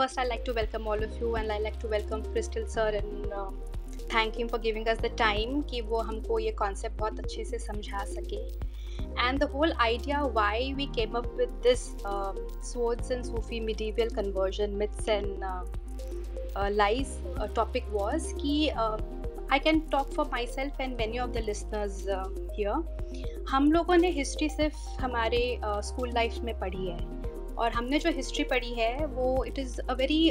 first I'd like to welcome all of you, and I'd like to welcome Crystal sir and thank him for giving us the time कि वो हमको ये concept बहुत अच्छे से समझा सके. And the whole idea why we came up with this Swords and Sufi medieval conversion myths and lies topic was कि I can talk for myself and many of the listeners here. हम लोगों ने history सिर्फ हमारे school life में पढ़ी है, और हमने जो हिस्ट्री पढ़ी है वो इट इज़ अ वेरी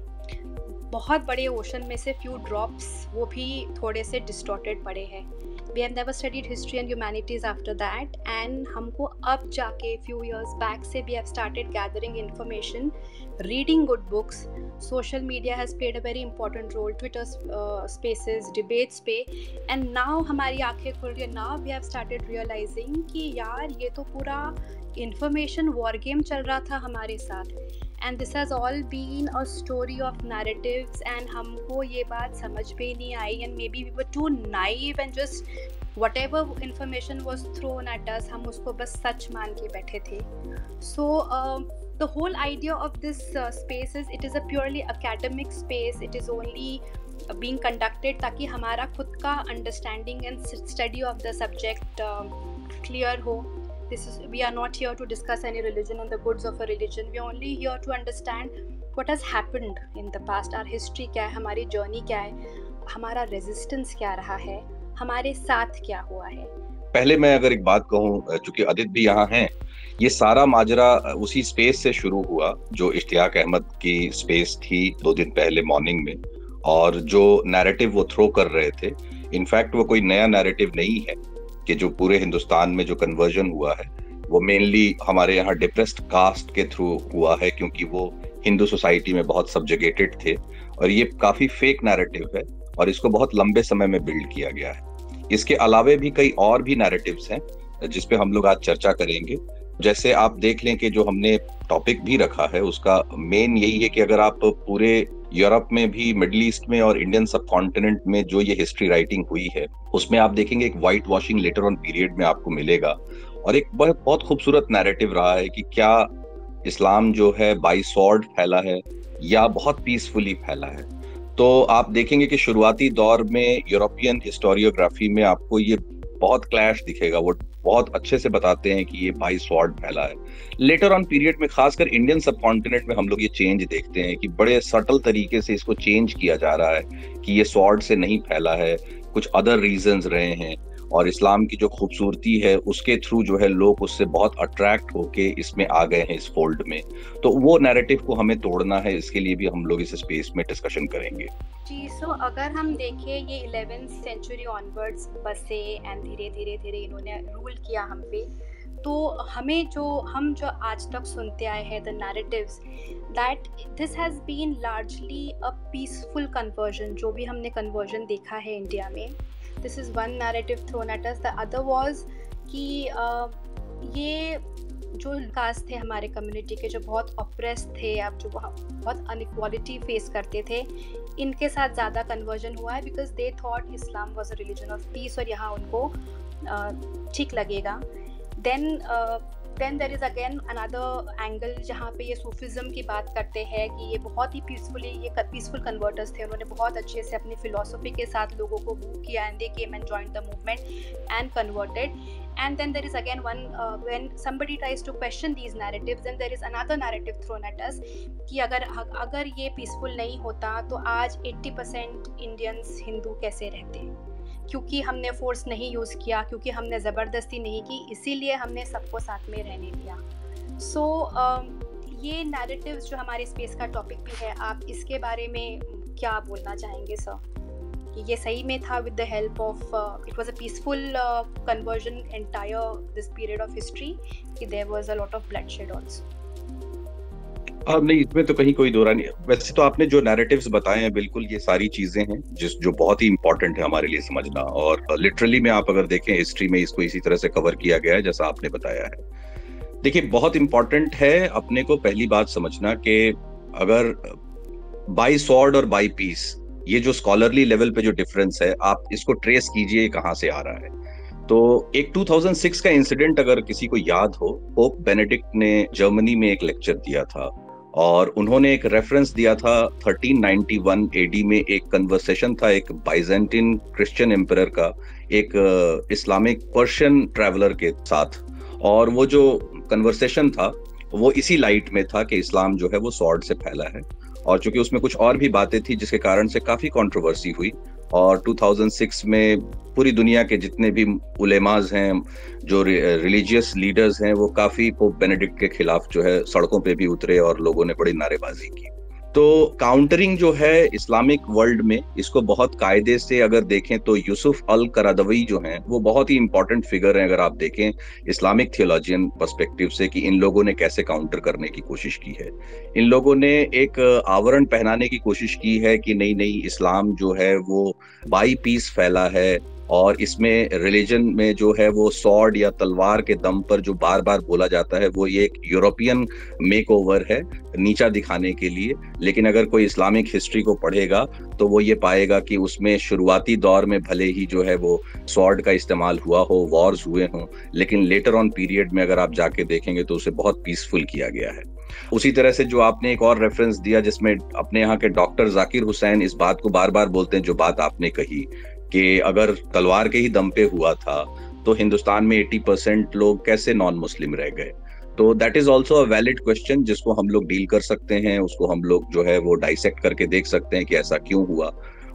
बहुत बड़े ओशन में से फ्यू ड्रॉप्स वो भी थोड़े से डिस्टॉर्टेड पड़े हैं. We have never studied history and humanities after that, and हमको अब जाके few years back से we have started gathering information, reading good books. Social media has played a very important role, Twitter spaces, debates पे, and now हमारी आंखें खुल रही है. Now we have started realizing कि यार ये तो पूरा information war game चल रहा था हमारे साथ. And this has all been a story of narratives, and हमको ये बात समझ में नहीं आई, and maybe we were too naive and just whatever information was thrown at us हम उसको बस सच मान के बैठे थे. So the whole idea of this space is it is a purely academic space. It is only being conducted ताकि हमारा खुद का understanding and study of the subject clear हो. We are not here to discuss any religion and the goods of a religion. We are only here to understand what has happened in the past. Our history क्या है, हमारी journey क्या है, हमारा resistance क्या रहा है, हमारे साथ क्या हुआ है. पहले मैं अगर एक बात कहूँ, चूंकि अदित भी यहाँ हैं, ये सारा माजरा उसी स्पेस से शुरू हुआ जो इश्तियाक अहमद की स्पेस थी 2 दिन पहले मॉर्निंग में, और जो नैरेटिव वो थ्रो कर रहे थे, इनफैक्ट वो कोई नया नैरेटिव नहीं है कि जो पूरे हिंदुस्तान में जो कन्वर्जन हुआ है वो मेनली हमारे यहाँ डिप्रेस्ड कास्ट के थ्रू हुआ है, क्योंकि वो हिंदू सोसाइटी में बहुत सब्जुगेटेड थे, और ये काफी फेक नैरेटिव है और इसको बहुत लंबे समय में बिल्ड किया गया है. इसके अलावे भी कई और भी नैरेटिव्स हैं जिस पे हम लोग आज चर्चा करेंगे. जैसे आप देख लें कि जो हमने टॉपिक भी रखा है उसका मेन यही है कि अगर आप पूरे यूरोप में भी, मिडिल ईस्ट में और इंडियन सब कॉन्टिनेंट में जो ये हिस्ट्री राइटिंग हुई है उसमें आप देखेंगे एक white washing letter on period में आपको मिलेगा, और एक बहुत खूबसूरत नैरेटिव रहा है कि क्या इस्लाम जो है बाय स्वॉर्ड फैला है या बहुत पीसफुली फैला है. तो आप देखेंगे कि शुरुआती दौर में यूरोपियन हिस्टोरियोग्राफी में आपको ये बहुत क्लैश दिखेगा. वो बहुत अच्छे से बताते हैं कि ये बाय स्वॉर्ड फैला है. लेटर ऑन पीरियड में, खासकर इंडियन सब कॉन्टिनेंट में, हम लोग ये चेंज देखते हैं कि बड़े सटल तरीके से इसको चेंज किया जा रहा है कि ये स्वॉर्ड से नहीं फैला है, कुछ अदर रीजंस रहे हैं, और इस्लाम की जो खूबसूरती है उसके थ्रू जो है लोग उससे बहुत अट्रैक्ट होके इसमें आ गए हैं, इस फोल्ड में. तो वो नैरेटिव को हमें तोड़ना है, इसके लिए भी हम लोग इस स्पेस में डिस्कशन करेंगे. जी, सो अगर हम देखें ये 11th सेंचुरी ऑनवर्ड्स बसे एंड धीरे धीरे इन्होंने रूल किया हम पे, तो हम जो आज तक सुनते आए हैं the narratives, that this has been largely a peaceful conversion. जो भी हमने कन्वर्जन देखा है इंडिया में, this is one narrative thrown at us. The other was कि ये जो कास्ट थे हमारे कम्युनिटी के, जो बहुत ऑप्रेस थे, अब जो बहुत अनइक्वालिटी फेस करते थे, इनके साथ ज़्यादा कन्वर्जन हुआ है because they thought Islam was a religion of peace, और यहाँ उनको ठीक लगेगा. Then there is again another angle जहाँ पे ये सूफिज़म की बात करते हैं कि ये बहुत ही पीसफुल कन्वर्टर्स थे. उन्होंने बहुत अच्छे से अपनी फिलॉसफी के साथ लोगों को मूव किया, and they came and joined the movement and converted. And then there is again when somebody tries to question these narratives, then there is another narrative thrown at us कि अगर ये peaceful नहीं होता तो आज 80% Indians Hindu कैसे रहते, क्योंकि हमने फोर्स नहीं यूज़ किया, क्योंकि हमने ज़बरदस्ती नहीं की, इसीलिए हमने सबको साथ में रहने दिया. सो ये नैरेटिव्स जो हमारे स्पेस का टॉपिक भी है, आप इसके बारे में क्या बोलना चाहेंगे सर, कि ये सही में था with the help of it was a peaceful conversion entire this period of history, कि there was a lot of bloodshed also? नहीं, इसमें तो कहीं कोई दो राय नहीं. वैसे तो आपने जो नैरेटिव्स बताए हैं, बिल्कुल ये सारी चीजें हैं जो बहुत ही इंपॉर्टेंट है हमारे लिए समझना, और लिटरली में आप अगर देखें हिस्ट्री में इसको इसी तरह से कवर किया गया है जैसा आपने बताया है. देखिए, बहुत इंपॉर्टेंट है अपने को पहली बात समझना कि अगर बाय स्वॉर्ड और बाय पीस, ये जो स्कॉलरली लेवल पे जो डिफरेंस है, आप इसको ट्रेस कीजिए कहाँ से आ रहा है. तो एक 2006 का इंसिडेंट अगर किसी को याद हो, पोप बेनेडिक्ट ने जर्मनी में एक लेक्चर दिया था, और उन्होंने एक रेफरेंस दिया था 1391 एडी में। एक कन्वर्सेशन था एक बाइजेंटिन क्रिश्चियन एम्परर का एक इस्लामिक पर्शियन ट्रैवलर के साथ, और वो जो कन्वर्सेशन था वो इसी लाइट में था कि इस्लाम जो है वो सॉर्ड से फैला है। और चूंकि उसमें कुछ और भी बातें थी जिसके कारण से काफी कंट्रोवर्सी हुई, और 2006 में पूरी दुनिया के जितने भी उलेमाज हैं, जो रिलीजियस लीडर्स हैं, वो काफी पोप बेनेडिक्ट के खिलाफ जो है सड़कों पे भी उतरे और लोगों ने बड़ी नारेबाजी की। तो काउंटरिंग जो है इस्लामिक वर्ल्ड में, इसको बहुत कायदे से अगर देखें तो यूसुफ अल करदवी जो हैं वो बहुत ही इंपॉर्टेंट फिगर हैं। अगर आप देखें इस्लामिक थियोलॉजियन पर्सपेक्टिव से कि इन लोगों ने कैसे काउंटर करने की कोशिश की है। इन लोगों ने एक आवरण पहनाने की कोशिश की है कि नहीं नहीं, इस्लाम जो है वो बाई पीस फैला है, और इसमें रिलीजन में जो है वो सॉर्ड या तलवार के दम पर जो बार बार बोला जाता है वो ये एक यूरोपियन मेकओवर है नीचा दिखाने के लिए। लेकिन अगर कोई इस्लामिक हिस्ट्री को पढ़ेगा तो वो ये पाएगा कि उसमें शुरुआती दौर में भले ही जो है वो सॉर्ड का इस्तेमाल हुआ हो, वॉर्स हुए हों, लेकिन लेटर ऑन पीरियड में अगर आप जाके देखेंगे तो उसे बहुत पीसफुल किया गया है। उसी तरह से जो आपने एक और रेफरेंस दिया जिसमें अपने यहाँ के डॉक्टर जाकिर हुसैन इस बात को बार बार बोलते हैं, जो बात आपने कही कि अगर तलवार के ही दम पे हुआ था तो हिंदुस्तान में 80% लोग कैसे नॉन मुस्लिम रह गए। तो that is also a valid question जिसको हम लोग डील कर सकते हैं, उसको हम लोग जो है वो डाइसेक्ट करके देख सकते हैं कि ऐसा क्यों हुआ।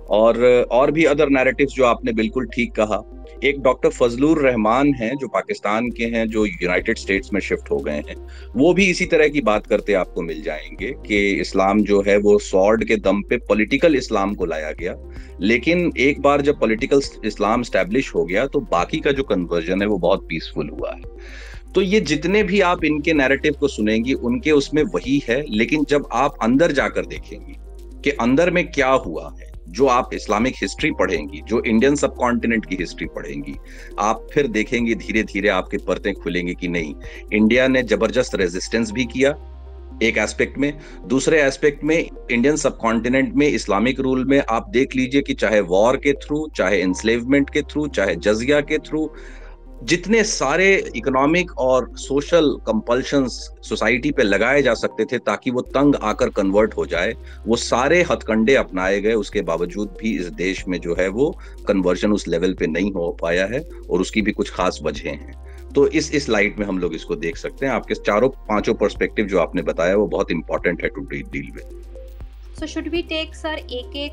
और भी अदर नैरेटिव्स जो आपने बिल्कुल ठीक कहा। एक डॉक्टर फजलुर रहमान हैं जो पाकिस्तान के हैं, जो यूनाइटेड स्टेट्स में शिफ्ट हो गए हैं, वो भी इसी तरह की बात करते आपको मिल जाएंगे कि इस्लाम जो है वो सॉर्ड के दम पे पॉलिटिकल इस्लाम को लाया गया, लेकिन एक बार जब पॉलिटिकल इस्लाम स्टैब्लिश हो गया तो बाकी का जो कन्वर्जन है वो बहुत पीसफुल हुआ है। तो ये जितने भी आप इनके नैरेटिव को सुनेंगी उनके उसमें वही है, लेकिन जब आप अंदर जाकर देखेंगी कि अंदर में क्या हुआ है, जो आप इस्लामिक हिस्ट्री पढ़ेंगी, जो इंडियन सब कॉन्टिनेंट की हिस्ट्री पढ़ेंगी, आप फिर देखेंगे धीरे धीरे आपके परतें खुलेंगे कि नहीं, इंडिया ने जबरदस्त रेजिस्टेंस भी किया एक एस्पेक्ट में। दूसरे एस्पेक्ट में इंडियन सब कॉन्टिनेंट में इस्लामिक रूल में आप देख लीजिए कि चाहे वॉर के थ्रू, चाहे एंस्लेवमेंट के थ्रू, चाहे जजिया के थ्रू, जितने सारे इकोनॉमिक और सोशल कंपल्शंस सोसाइटी पे लगाए जा सकते थे ताकि वो तंग आकर कन्वर्ट हो जाए, वो सारे हथकंडे अपनाए गए। उसके बावजूद भी इस देश में जो है वो कन्वर्जन उस लेवल पे नहीं हो पाया है, और उसकी भी कुछ खास वजहें हैं। तो इस लाइट में हम लोग इसको देख सकते हैं। आपके चारों पांचों पर्सपेक्टिव जो आपने बताया वो बहुत इंपॉर्टेंट है to deal with. So should we take sir एक एक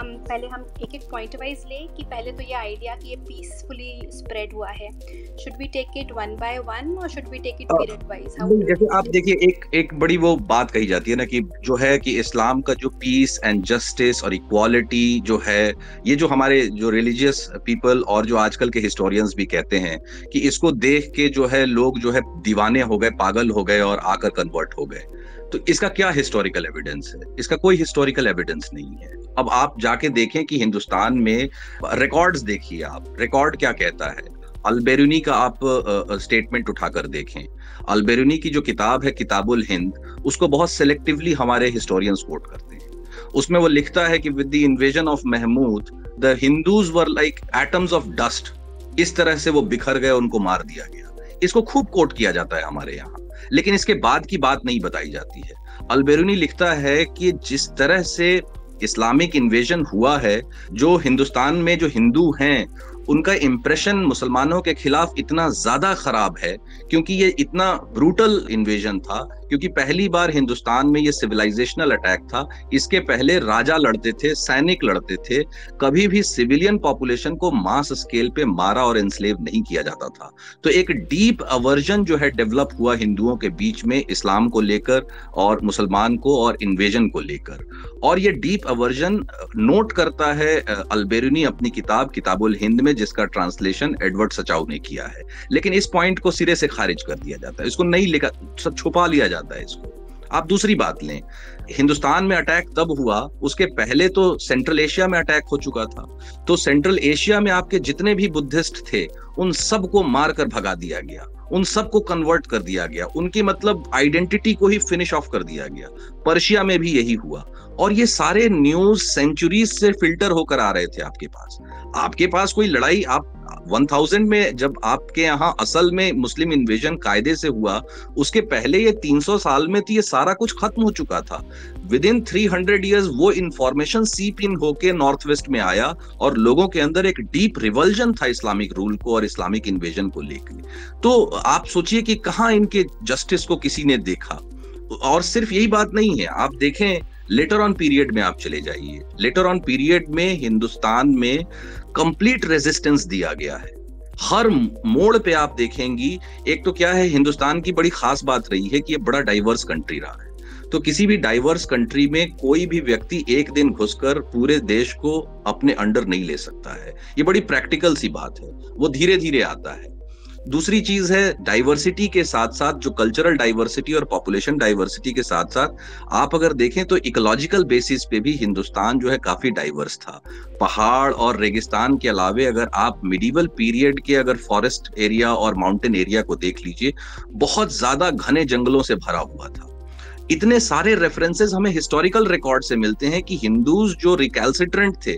पॉइंट वाइज ले कि पहले तो ये आइडिया कि ये पीसफुली स्प्रेड हुआ है, should we take it one by one और should we take it period wise? जैसे आप देखिए एक बड़ी वो बात कही जाती है ना कि जो है कि इस्लाम का जो पीस एंड जस्टिस और इक्वालिटी जो है, ये जो हमारे जो रिलीजियस पीपल और जो आजकल के हिस्टोरियंस भी कहते हैं कि इसको देख के जो है लोग जो है दीवाने हो गए, पागल हो गए और आकर कन्वर्ट हो गए। तो इसका क्या हिस्टोरिकल एविडेंस है? इसका कोई हिस्टोरिकल एविडेंस नहीं है। अब आप जाके देखें कि हिंदुस्तान में रिकॉर्ड्स देखिए, आप रिकॉर्ड क्या कहता है। अल-बेरूनी का आप स्टेटमेंट उठाकर देखें। अल-बेरूनी की जो किताब है किताबुल हिंद, उसको बहुत सिलेक्टिवली हमारे हिस्टोरियंस कोट करते हैं। उसमें वो लिखता है कि with the invasion of Mahmud the Hindus were like atoms of dust. इस तरह से वो बिखर गए, उनको मार दिया गया। इसको खूब कोट किया जाता है हमारे यहाँ, लेकिन इसके बाद की बात नहीं बताई जाती है। अल-बेरूनी लिखता है कि जिस तरह से इस्लामिक इन्वेजन हुआ है, जो हिंदुस्तान में जो हिंदू हैं उनका इंप्रेशन मुसलमानों के खिलाफ इतना ज्यादा खराब है क्योंकि ये इतना ब्रूटल इन्वेजन था, क्योंकि पहली बार हिंदुस्तान में ये सिविलाइजेशनल अटैक था। इसके पहले राजा लड़ते थे, सैनिक लड़ते थे, कभी भी सिविलियन पॉपुलेशन को मास स्केल पे मारा और एंस्लेव नहीं किया जाता था। तो एक डीप अवर्जन जो है डेवलप हुआ हिंदुओं के बीच में इस्लाम को लेकर और मुसलमान को और इन्वेजन को लेकर, और ये डीप अवर्जन नोट करता है अल-बेरूनी अपनी किताब किताबुल हिंद में, जिसका ट्रांसलेशन एडवर्ड सचाउ ने किया है। लेकिन इस पॉइंट को सिरे से खारिज कर दिया जाता है, इसको नहीं लिखा, सब छुपा लिया जाता है इसको। आप दूसरी बात लें, हिंदुस्तान में अटैक तब हुआ, उसके पहले तो सेंट्रल एशिया में अटैक हो चुका था। तो सेंट्रल एशिया में आपके जितने भी बुद्धिस्ट थे उन सबको मारकर भगा दिया गया, उन सबको कन्वर्ट कर दिया गया, उनकी मतलब आइडेंटिटी को ही फिनिश ऑफ कर दिया गया। पर्शिया में भी यही हुआ, और ये सारे न्यूज सेंचुरीज से फिल्टर होकर आ रहे थे आपके पास। आपके पास कोई लड़ाई, आप 1000 में जब आपके यहाँ असल में मुस्लिम इन्वेजन कायदे से हुआ, उसके पहले ये 300 साल में तो ये सारा कुछ खत्म हो चुका था। विद इन 300 ईयर्स वो इंफॉर्मेशन सीप इन होके नॉर्थ वेस्ट में आया और लोगों के अंदर एक डीप रिवल्जन था इस्लामिक रूल को और इस्लामिक इन्वेजन को लेकर। तो आप सोचिए कि कहाँ इनके जस्टिस को किसी ने देखा। और सिर्फ यही बात नहीं है, आप देखें लेटर ऑन पीरियड में आप चले जाइए, लेटर ऑन पीरियड में हिंदुस्तान में कंप्लीट रेजिस्टेंस दिया गया है। हर मोड़ पे आप देखेंगी, एक तो क्या है, हिंदुस्तान की बड़ी खास बात रही है कि ये बड़ा डाइवर्स कंट्री रहा है। तो किसी भी डाइवर्स कंट्री में कोई भी व्यक्ति एक दिन घुसकर पूरे देश को अपने अंडर नहीं ले सकता है। ये बड़ी प्रैक्टिकल सी बात है, वो धीरे धीरे आता है। दूसरी चीज है, डाइवर्सिटी के साथ साथ जो कल्चरल डाइवर्सिटी और पॉपुलेशन डाइवर्सिटी के साथ साथ आप अगर देखें तो इकोलॉजिकल बेसिस पे भी हिंदुस्तान जो है काफी डाइवर्स था। पहाड़ और रेगिस्तान के अलावे अगर आप मिडिवल पीरियड के अगर फॉरेस्ट एरिया और माउंटेन एरिया को देख लीजिए, बहुत ज्यादा घने जंगलों से भरा हुआ था। इतने सारे रेफरेंसेस हमें हिस्टोरिकल रिकॉर्ड से मिलते हैं कि हिंदूज जो रिकैल्सिट्रेंट थे,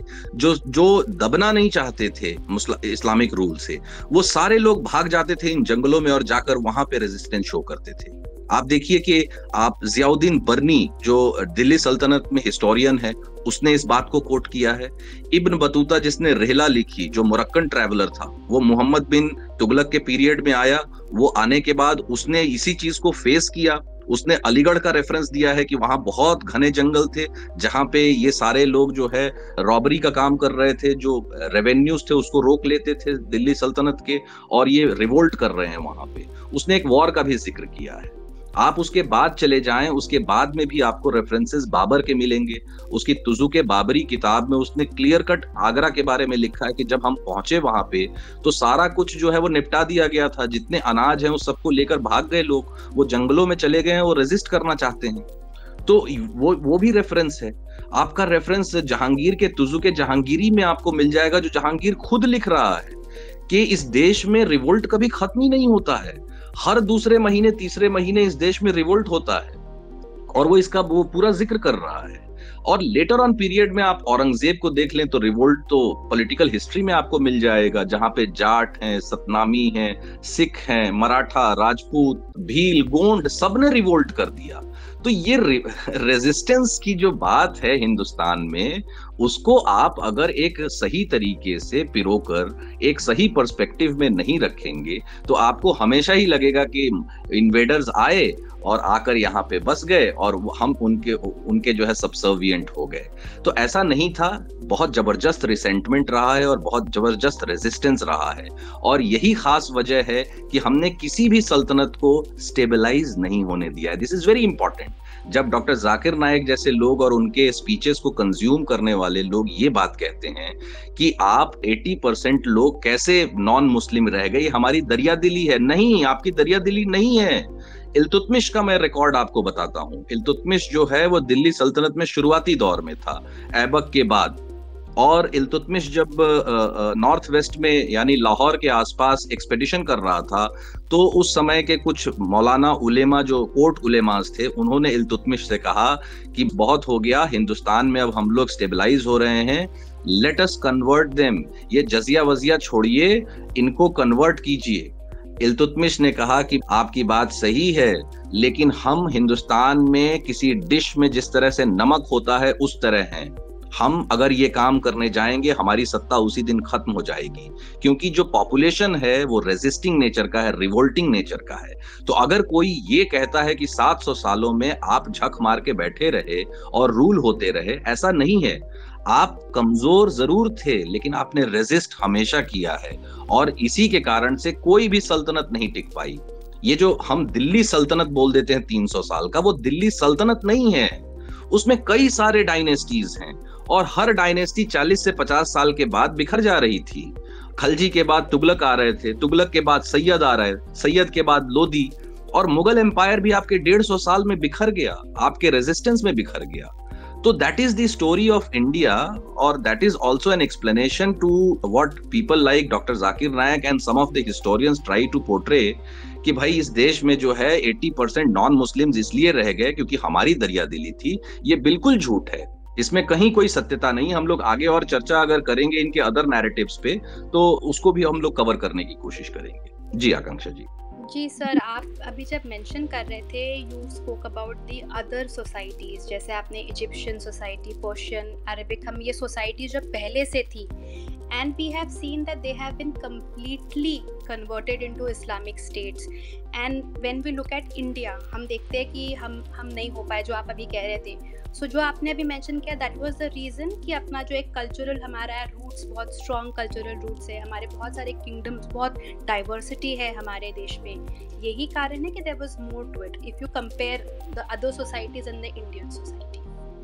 जो दबना नहीं चाहते थे इस्लामिक रूल से, वो सारे लोग भाग जाते थे इन जंगलों में और जाकर वहां पे रेजिस्टेंस शो करते थे। आप देखिए कि आप जियाउद्दीन बर्नी जो दिल्ली सल्तनत में हिस्टोरियन है, उसने इस बात को कोट किया है। इब्न बतूता जिसने रिहला लिखी, जो मोरक्कन ट्रैवलर था, वो मोहम्मद बिन तुगलक के पीरियड में आया। वो आने के बाद उसने इसी चीज को फेस किया। उसने अलीगढ़ का रेफरेंस दिया है कि वहां बहुत घने जंगल थे जहां पे ये सारे लोग जो है रॉबरी का काम कर रहे थे, जो रेवेन्यूज थे उसको रोक लेते थे दिल्ली सल्तनत के, और ये रिवोल्ट कर रहे हैं वहां पे। उसने एक वॉर का भी जिक्र किया है। आप उसके बाद चले जाएं, उसके बाद में भी आपको रेफरेंसेस बाबर के मिलेंगे। उसकी तुजुके बाबरी किताब में उसने क्लियर कट आगरा के बारे में लिखा है कि जब हम पहुंचे वहां पे तो सारा कुछ जो है वो निपटा दिया गया था। जितने अनाज हैं उस सबको लेकर भाग गए लोग, वो जंगलों में चले गए हैं, वो रेजिस्ट करना चाहते हैं। तो वो भी रेफरेंस है। आपका रेफरेंस जहांगीर के तुजुके जहांगीरी में आपको मिल जाएगा, जो जहांगीर खुद लिख रहा है कि इस देश में रिवोल्ट कभी खत्म ही नहीं होता है। हर दूसरे महीने तीसरे महीने इस देश में रिवोल्ट होता है, और वो इसका वो पूरा जिक्र कर रहा है। और लेटर ऑन पीरियड में आप औरंगजेब को देख लें तो रिवोल्ट तो पॉलिटिकल हिस्ट्री में आपको मिल जाएगा, जहां पे जाट हैं, सतनामी हैं, सिख हैं, मराठा, राजपूत, भील, गोंड, सबने रिवोल्ट कर दिया। तो ये रेजिस्टेंस की जो बात है हिंदुस्तान में, उसको आप अगर एक सही तरीके से पिरोकर एक सही पर्सपेक्टिव में नहीं रखेंगे तो आपको हमेशा ही लगेगा कि इन्वेडर्स आए और आकर यहाँ पे बस गए और हम उनके जो है सबसर्विएंट हो गए। तो ऐसा नहीं था। बहुत जबरदस्त रिसेंटमेंट रहा है और बहुत जबरदस्त रेजिस्टेंस रहा है, और यही खास वजह है कि हमने किसी भी सल्तनत को स्टेबलाइज नहीं होने दिया है। This is very important. जब डॉक्टर जाकिर नायक जैसे लोग और उनके स्पीचेस को कंज्यूम करने वाले लोग ये बात कहते हैं कि आप 80% लोग कैसे नॉन मुस्लिम रह गए, हमारी दरिया दिली है, नहीं, आपकी दरिया दिली नहीं है। इल्तुतमिश का मैं रिकॉर्ड आपको बताता हूं। इल्तुतमिश जो है वो दिल्ली सल्तनत में शुरुआती दौर में था, ऐबक के बाद। और इल्तुतमिश जब नॉर्थ वेस्ट में यानी लाहौर के आसपास एक्सपेडिशन कर रहा था, तो उस समय के कुछ मौलाना उलेमा जो कोर्ट उलेमास थे, उन्होंने इल्तुतमिश से कहा कि बहुत हो गया, हिंदुस्तान में अब हम लोग स्टेबलाइज हो रहे हैं, लेट अस कन्वर्ट देम, ये जजिया वजिया छोड़िए, इनको कन्वर्ट कीजिए। इल्तुतमिश ने कहा कि आपकी बात सही है, लेकिन हम हिंदुस्तान में किसी डिश में जिस तरह से नमक होता है उस तरह हैं। हम अगर ये काम करने जाएंगे हमारी सत्ता उसी दिन खत्म हो जाएगी, क्योंकि जो पॉपुलेशन है वो रेजिस्टिंग नेचर का है, रिवोल्टिंग नेचर का है। तो अगर कोई ये कहता है कि 700 सालों में आप झक मार के बैठे रहे और रूल होते रहे, ऐसा नहीं है। आप कमजोर जरूर थे, लेकिन आपने रेजिस्ट हमेशा किया है, और इसी के कारण से कोई भी सल्तनत नहीं टिक पाई। ये जो हम दिल्ली सल्तनत बोल देते हैं 300 साल का, वो दिल्ली सल्तनत नहीं है। उसमें कई सारे डायनेस्टीज हैं, और हर डायनेस्टी 40 से 50 साल के बाद बिखर जा रही थी। खलजी के बाद तुगलक आ रहे थे, तुगलक के बाद सैयद आ रहे, सैयद के बाद लोदी, और मुगल एम्पायर भी आपके 150 साल में बिखर गया, आपके रेजिस्टेंस में बिखर गया। तो that is the story of India, और that is also an explanation to what people like doctor Zakir Naik and some of the historians try to portray, कि भाई इस देश में जो है 80% नॉन मुस्लिम्स इसलिए रह गए क्योंकि हमारी दरिया दिली थी। ये बिल्कुल झूठ है। इसमें कहीं कोई सत्यता नहीं। हम लोग आगे और चर्चा अगर करेंगे इनके अदर नैरेटिव्स पे तो उसको भी हम लोग कवर करने की कोशिश करेंगे। जी आकांक्षा जी। जी सर, आप अभी जब मेंशन कर रहे थे, you spoke about the other societies, जैसे आपने इजिप्शियन सोसाइटी, पर्शियन, अरेबिक, हम ये सोसाइटी जब पहले से थी, and we have seen that they have been completely converted into Islamic states. And when we look at India, हम देखते हैं कि हम नहीं हो पाए, जो आप अभी कह रहे थे। So जो आपने अभी मेंशन किया, that was the reason कि अपना जो एक कल्चरल हमारा रूट्स, बहुत स्ट्रॉन्ग कल्चरल रूट्स है, हमारे बहुत सारे किंगडम्स, बहुत डाइवर्सिटी है हमारे देश में। यही कारण है कि there was more to it if you compare the other societies and the Indian society.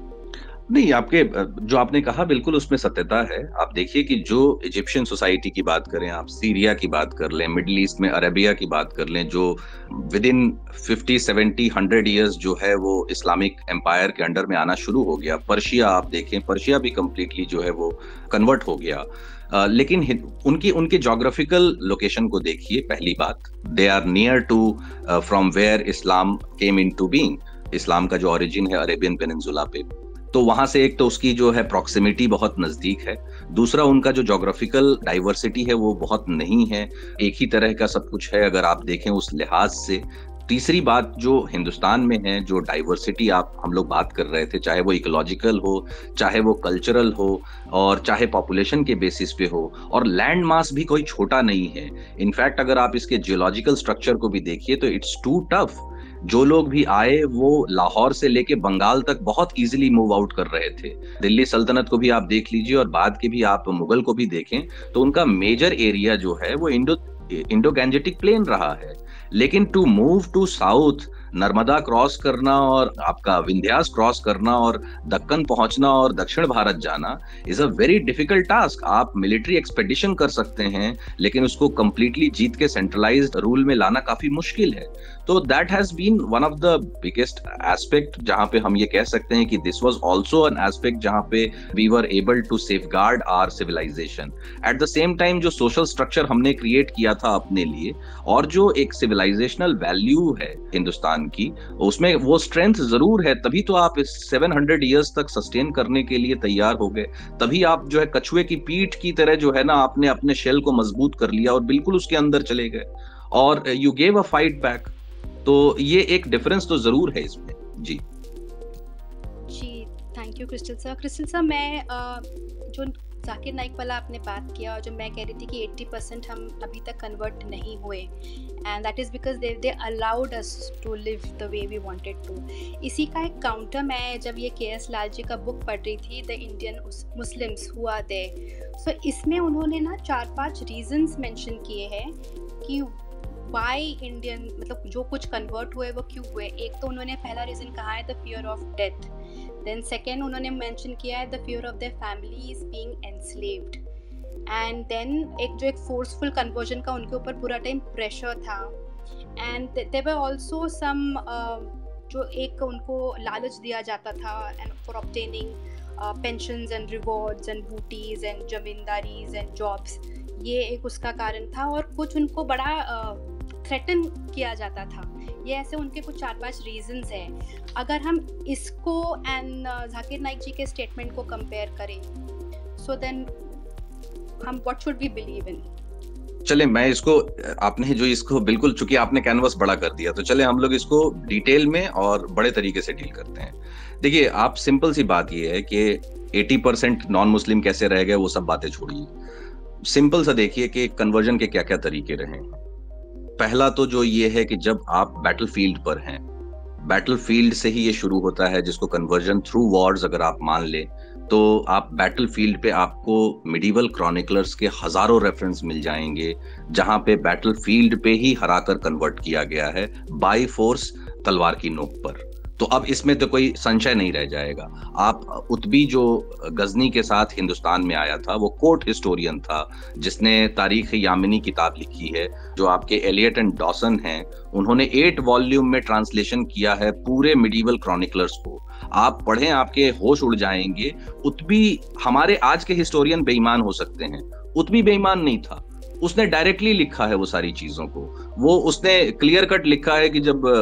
नहीं, आपके जो आपने कहा बिल्कुल उसमें सत्यता है। आप देखिए कि जो इजिप्शियन सोसाइटी की बात करें, आप सीरिया की बात कर लें, मिडिल ईस्ट में अरेबिया की बात कर लें, जो विद इन 50, 70, 100 ईयर्स जो है वो इस्लामिक एम्पायर के अंडर में आना शुरू हो गया। पर्शिया आप देखें, पर्शिया भी कंप्लीटली जो है वो कन्वर्ट हो गया। लेकिन उनके जोग्राफिकल लोकेशन को देखिए। पहली बात, they are near to from where Islam came into being. Islam का जो ओरिजिन है अरेबियन पेनिनसुला पे, तो वहां से एक तो उसकी जो है प्रॉक्सिमिटी बहुत नजदीक है। दूसरा, उनका जो जोग्राफिकल डाइवर्सिटी है वो बहुत नहीं है, एक ही तरह का सब कुछ है अगर आप देखें उस लिहाज से। तीसरी बात जो हिंदुस्तान में है, जो डाइवर्सिटी हम लोग बात कर रहे थे, चाहे वो इकोलॉजिकल हो, चाहे वो कल्चरल हो, और चाहे पॉपुलेशन के बेसिस पे हो, और लैंड मास भी कोई छोटा नहीं है। इनफैक्ट अगर आप इसके जियोलॉजिकल स्ट्रक्चर को भी देखिए तो इट्स टू टफ। जो लोग भी आए वो लाहौर से लेके बंगाल तक बहुत इजीली मूव आउट कर रहे थे। दिल्ली सल्तनत को भी आप देख लीजिए और बाद के भी आप मुगल को भी देखें तो उनका मेजर एरिया जो है वो इंडो गैंजेटिक प्लेन रहा है। लेकिन to move to south, Narmada cross करना और आपका विंध्यास क्रॉस करना और दक्कन पहुंचना और दक्षिण भारत जाना is a very difficult task. आप मिलिट्री एक्सपेडिशन कर सकते हैं लेकिन उसको कंप्लीटली जीत के सेंट्रलाइज्ड रूल में लाना काफी मुश्किल है। तो that has been one of the biggest aspect जहां पे हम ये कह सकते हैं कि this was also an aspect जहां पे we were able to safeguard our civilization. At the same time जो सोशल स्ट्रक्चर हमने क्रिएट किया था अपने लिए और जो एक सिविलाइजेशनल वैल्यू है हिंदुस्तान की, उसमें वो स्ट्रेंथ जरूर है। तभी तो आप इस 700 इयर्स तक सस्टेन करने के लिए तैयार हो गए। तभी आप जो है कछुए की पीठ की तरह जो है ना, आपने अपने शेल को मजबूत कर लिया और बिल्कुल उसके अंदर चले गए और you gave a fight back. तो ये एक डिफरेंस तो जरूर है इसमें। जी जी, thank you Crystal sir. Crystal sir, मैं जो जाकिर नाइक वाला आपने बात किया और जो मैं कह रही थी कि 80% हम अभी तक कन्वर्ट नहीं हुए, and that is because they allowed us to live the way we wanted to. इसी का एक काउंटर, मैं जब ये KS लाल जी का बुक पढ़ रही थी, the Indian Muslims who are there, so इसमें उन्होंने ना 4-5 रीजंस मेंशन किए हैं कि वाई इंडियन, मतलब जो कुछ कन्वर्ट हुए वो क्यों हुए। एक तो उन्होंने पहला रीज़न कहा है the fear of death, then second उन्होंने मेंशन किया है the fear of their families being enslaved, and then एक फोर्सफुल कन्वर्जन का उनके ऊपर पूरा टाइम प्रेशर था, and there were also some जो एक उनको लालच दिया जाता था and for obtaining pensions and rewards and booties and जमींदारीज एंड जॉब्स, ये एक उसका कारण था। और कुछ उनको बड़ा थ्रेटन किया जाता था। ये ऐसे उनके कुछ 4-5 रीजंस हैं। अगर हम इसको एंड जाकिर नाइक जी के स्टेटमेंट को कंपेयर करें, सो देन हम what should we believe in? चले, मैं इसको, आपने जो इसको बिल्कुल, चूंकि आपने कैनवस बड़ा कर दिया तो चले हम लोग इसको डिटेल में और बड़े तरीके से डील करते हैं। देखिए, आप सिंपल सी बात ये है कि 80% नॉन मुस्लिम कैसे रह गए वो सब बातें छोड़िए। सिंपल सा देखिए कि कन्वर्जन के क्या क्या तरीके रहे। पहला तो जो ये है कि जब आप बैटलफील्ड पर हैं, बैटलफील्ड से ही ये शुरू होता है, जिसको कन्वर्जन थ्रू वॉर्स अगर आप मान लें तो आप बैटलफील्ड पे आपको मिडिवल क्रॉनिकलर्स के हजारों रेफरेंस मिल जाएंगे जहां पे बैटलफील्ड पे ही हराकर कन्वर्ट किया गया है बाय फोर्स, तलवार की नोक पर। तो अब इसमें तो कोई संशय नहीं रह जाएगा। आप उतबी जो गजनी के साथ हिंदुस्तान में आया था, वो कोर्ट हिस्टोरियन था जिसने तारीख यामिनी किताब लिखी है, जो आपके एलियट एंड डॉसन हैं, उन्होंने 8 वॉल्यूम में ट्रांसलेशन किया है पूरे मिडिवल क्रॉनिकलर्स को। आप पढ़ें, आपके होश उड़ जाएंगे। उतबी, हमारे आज के हिस्टोरियन बेईमान हो सकते हैं, उतबी बेईमान नहीं था। उसने डायरेक्टली लिखा है वो सारी चीजों को। वो उसने क्लियर कट लिखा है कि जब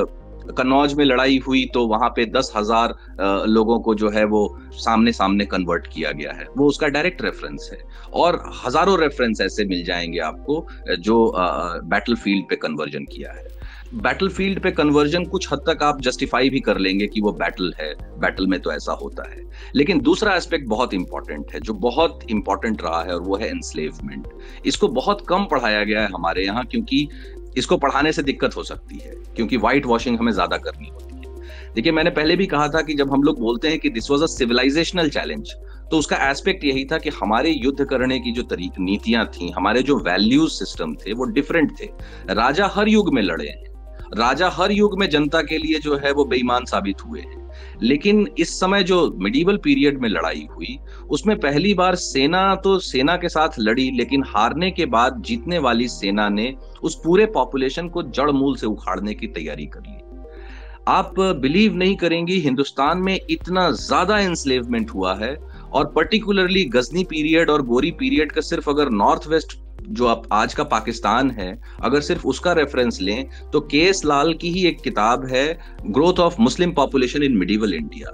कन्नौज में लड़ाई हुई तो वहां पे 10,000 लोगों को जो है वो सामने सामने कन्वर्ट किया गया है, वो उसका डायरेक्ट रेफरेंस है। और हजारों रेफरेंस ऐसे मिल जाएंगे आपको जो बैटलफील्ड पे कन्वर्जन किया है। बैटलफील्ड पे कन्वर्जन कुछ हद तक आप जस्टिफाई भी कर लेंगे कि वो बैटल है, बैटल में तो ऐसा होता है। लेकिन दूसरा एस्पेक्ट बहुत इंपॉर्टेंट है, जो बहुत इंपॉर्टेंट रहा है, और वो है एनस्लेवमेंट। इसको बहुत कम पढ़ाया गया है हमारे यहाँ, क्योंकि इसको पढ़ाने से दिक्कत हो सकती है, क्योंकि व्हाइट वॉशिंग हमें ज्यादा करनी होती है। देखिए, मैंने पहले भी कहा था कि जब हम लोग बोलते हैं कि this was a civilisational challenge, तो उसका एस्पेक्ट यही था कि हमारे युद्ध करने की जो नीतियां थी, हमारे जो वैल्यूज सिस्टम थे, वो डिफरेंट थे। राजा हर युग में लड़े हैं, राजा हर युग में जनता के लिए जो है वो बेईमान साबित हुए हैं। लेकिन इस समय जो मिडीवल पीरियड में लड़ाई हुई, उसमें पहली बार सेना तो सेना के साथ लड़ी, लेकिन हारने के बाद जीतने वाली सेना ने उस पूरे पॉपुलेशन को जड़ मूल से उखाड़ने की तैयारी कर ली। आप बिलीव नहीं करेंगी, हिंदुस्तान में इतना ज्यादा एंस्लेवमेंट हुआ है, और पर्टिकुलरली गजनी पीरियड और गोरी पीरियड का सिर्फ अगर नॉर्थ वेस्ट जो आप आज का पाकिस्तान है, अगर सिर्फ उसका रेफरेंस लें तो के.एस. लाल की ही एक किताब है, growth of Muslim population in medieval India,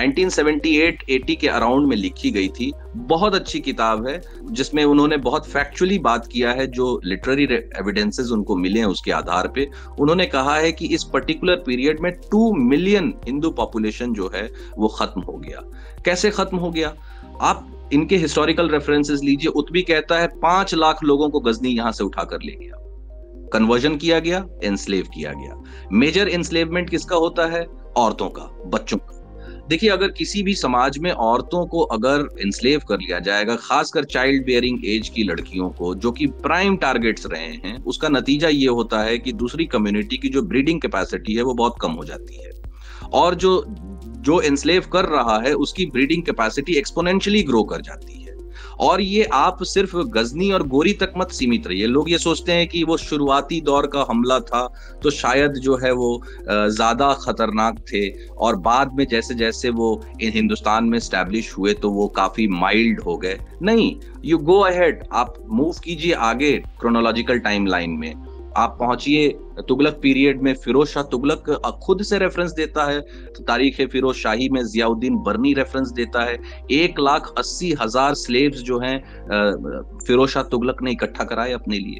1978-80 के अराउंड में लिखी गई थी। बहुत अच्छी किताब है, जिसमें उन्होंने बहुत फैक्चुअली बात किया है, जो लिटरेरी एविडेंसेस उनको मिले हैं उसके आधार पे उन्होंने कहा है कि इस पर्टिकुलर पीरियड में 2 मिलियन हिंदू पॉपुलेशन जो है वो खत्म हो गया। कैसे खत्म हो गया? आप इनके हिस्टोरिकल रेफरेंसेस लीजिए। उत्बी कहता है 5 लाख लोगों को गजनी यहां से उठाकर ले गया, कन्वर्जन किया गया, एनस्लेव किया गया। मेजर एनस्लेवमेंट किसका होता है? औरतों का, बच्चों का। देखिए, अगर किसी भी समाज में औरतों को अगर एनस्लेव कर लिया जाएगा, खासकर चाइल्ड बेयरिंग एज की लड़कियों को, जो कि प्राइम टारगेट्स रहे हैं, उसका नतीजा ये होता है कि दूसरी कम्युनिटी की जो ब्रीडिंग कैपेसिटी है वो बहुत कम हो जाती है, और जो एनस्लेव कर रहा है उसकी ब्रीडिंग कैपेसिटी एक्सपोनेंशियली ग्रो कर जाती है। और ये आप सिर्फ गजनी और गोरी तक मत सीमित रहिए। लोग ये सोचते हैं कि वो शुरुआती दौर का हमला था तो शायद जो है वो ज्यादा खतरनाक थे, और बाद में जैसे जैसे वो हिंदुस्तान में स्टैब्लिश हुए तो वो काफी माइल्ड हो गए। नहीं, यू गो अहेड, आप मूव कीजिए आगे क्रोनोलॉजिकल टाइमलाइन में। आप पहुंचिए तुगलक पीरियड में। फिरोज शाह तुगलक खुद से रेफरेंस देता है, तो तारीख फिरोज शाही में जियाउद्दीन बर्नी रेफरेंस देता है। 1,80,000 स्लेव्स जो हैं फिरोज शाह तुगलक ने इकट्ठा कराए अपने लिए,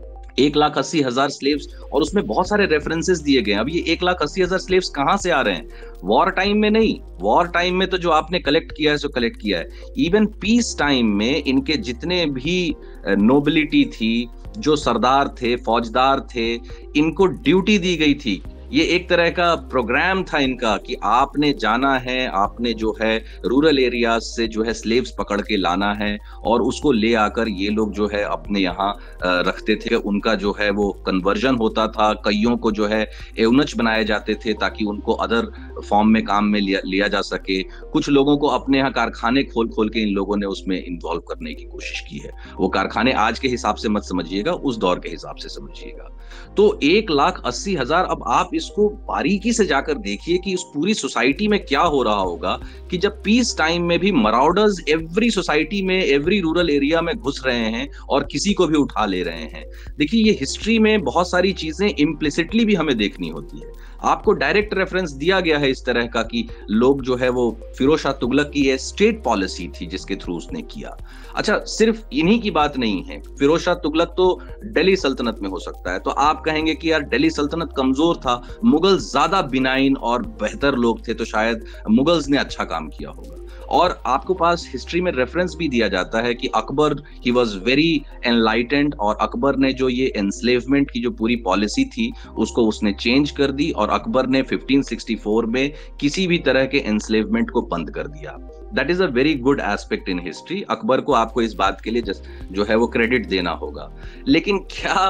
1,80,000 स्लेव्स, और उसमें बहुत सारे रेफरेंसेस दिए गए हैं। अब ये 1,80,000 स्लेव्स कहां से आ रहे हैं? वॉर टाइम में नहीं, वॉर टाइम में तो जो आपने कलेक्ट किया है सो कलेक्ट किया है। इवन पीस टाइम में इनके जितने भी नोबिलिटी थी, जो सरदार थे, फौजदार थे, इनको ड्यूटी दी गई थी। ये एक तरह का प्रोग्राम था इनका कि आपने जाना है, आपने जो है रूरल एरियाज से जो है स्लेव्स पकड़ के लाना है, और उसको ले आकर ये लोग जो है अपने यहाँ रखते थे। उनका जो है वो कन्वर्जन होता था, कईयों को जो है एवनच बनाए जाते थे ताकि उनको अदर फॉर्म में काम में लिया जा सके। कुछ लोगों को अपने यहाँ कारखाने खोल खोल के इन लोगों ने उसमें इन्वॉल्व करने की कोशिश की है। वो कारखाने आज के हिसाब से मत समझिएगा, उस दौर के हिसाब से समझिएगा। तो 1,80,000, अब आप इसको बारीकी से जाकर देखिए कि उस पूरी सोसाइटी में क्या हो रहा होगा कि जब पीस टाइम में भी मराउडर्स एवरी सोसाइटी में, एवरी रूरल एरिया में घुस रहे हैं और किसी को भी उठा ले रहे हैं। देखिए, ये हिस्ट्री में बहुत सारी चीजें इम्प्लिसिटली भी हमें देखनी होती है। आपको डायरेक्ट रेफरेंस दिया गया है इस तरह का कि लोग जो है वो फिरोज शाह तुगलक की ये स्टेट पॉलिसी थी जिसके थ्रू उसने किया। अच्छा, सिर्फ इन्हीं की बात नहीं है। फिरोज शाह तुगलक तो दिल्ली सल्तनत में हो सकता है, तो आप कहेंगे कि यार दिल्ली सल्तनत कमजोर था, मुगल ज्यादा बिनाइन और बेहतर लोग थे, तो शायद मुगल्स ने अच्छा काम किया होगा। और आपको पास हिस्ट्री में रेफरेंस भी दिया जाता है कि Akbar, he was very enlightened, और अकबर ने जो ये एनस्लेवमेंट की जो पूरी पॉलिसी थी उसको उसने चेंज कर दी, और अकबर ने 1564 में किसी भी तरह के एनस्लेवमेंट को बंद कर दिया। That is a very good aspect in history. Akbar को आपको इस बात के लिए जो है वो क्रेडिट देना होगा। लेकिन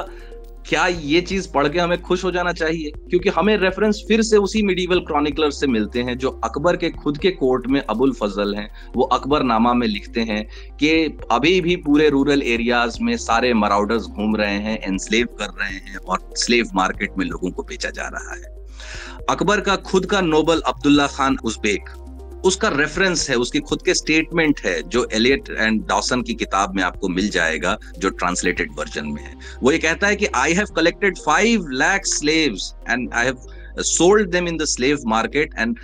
क्या ये चीज पढ़ के हमें खुश हो जाना चाहिए? क्योंकि हमें रेफरेंस फिर से उसी मिडीवल क्रॉनिकलर से मिलते हैं जो अकबर के खुद के कोर्ट में अबुल फजल हैं। वो अकबरनामा में लिखते हैं कि अभी भी पूरे रूरल एरियाज में सारे मराउडर्स घूम रहे हैं, एनस्लेव कर रहे हैं, और स्लेव मार्केट में लोगों को बेचा जा रहा है। अकबर का खुद का नोबल अब्दुल्ला खान उज़्बेक, उसका रेफरेंस है, उसकी खुद के स्टेटमेंट है, जो एलियट एंड डॉसन की किताब में आपको मिल जाएगा, जो ट्रांसलेटेड वर्जन में है। वो ये कहता है कि I have collected 5 lakh slaves and I have sold them in the slave market and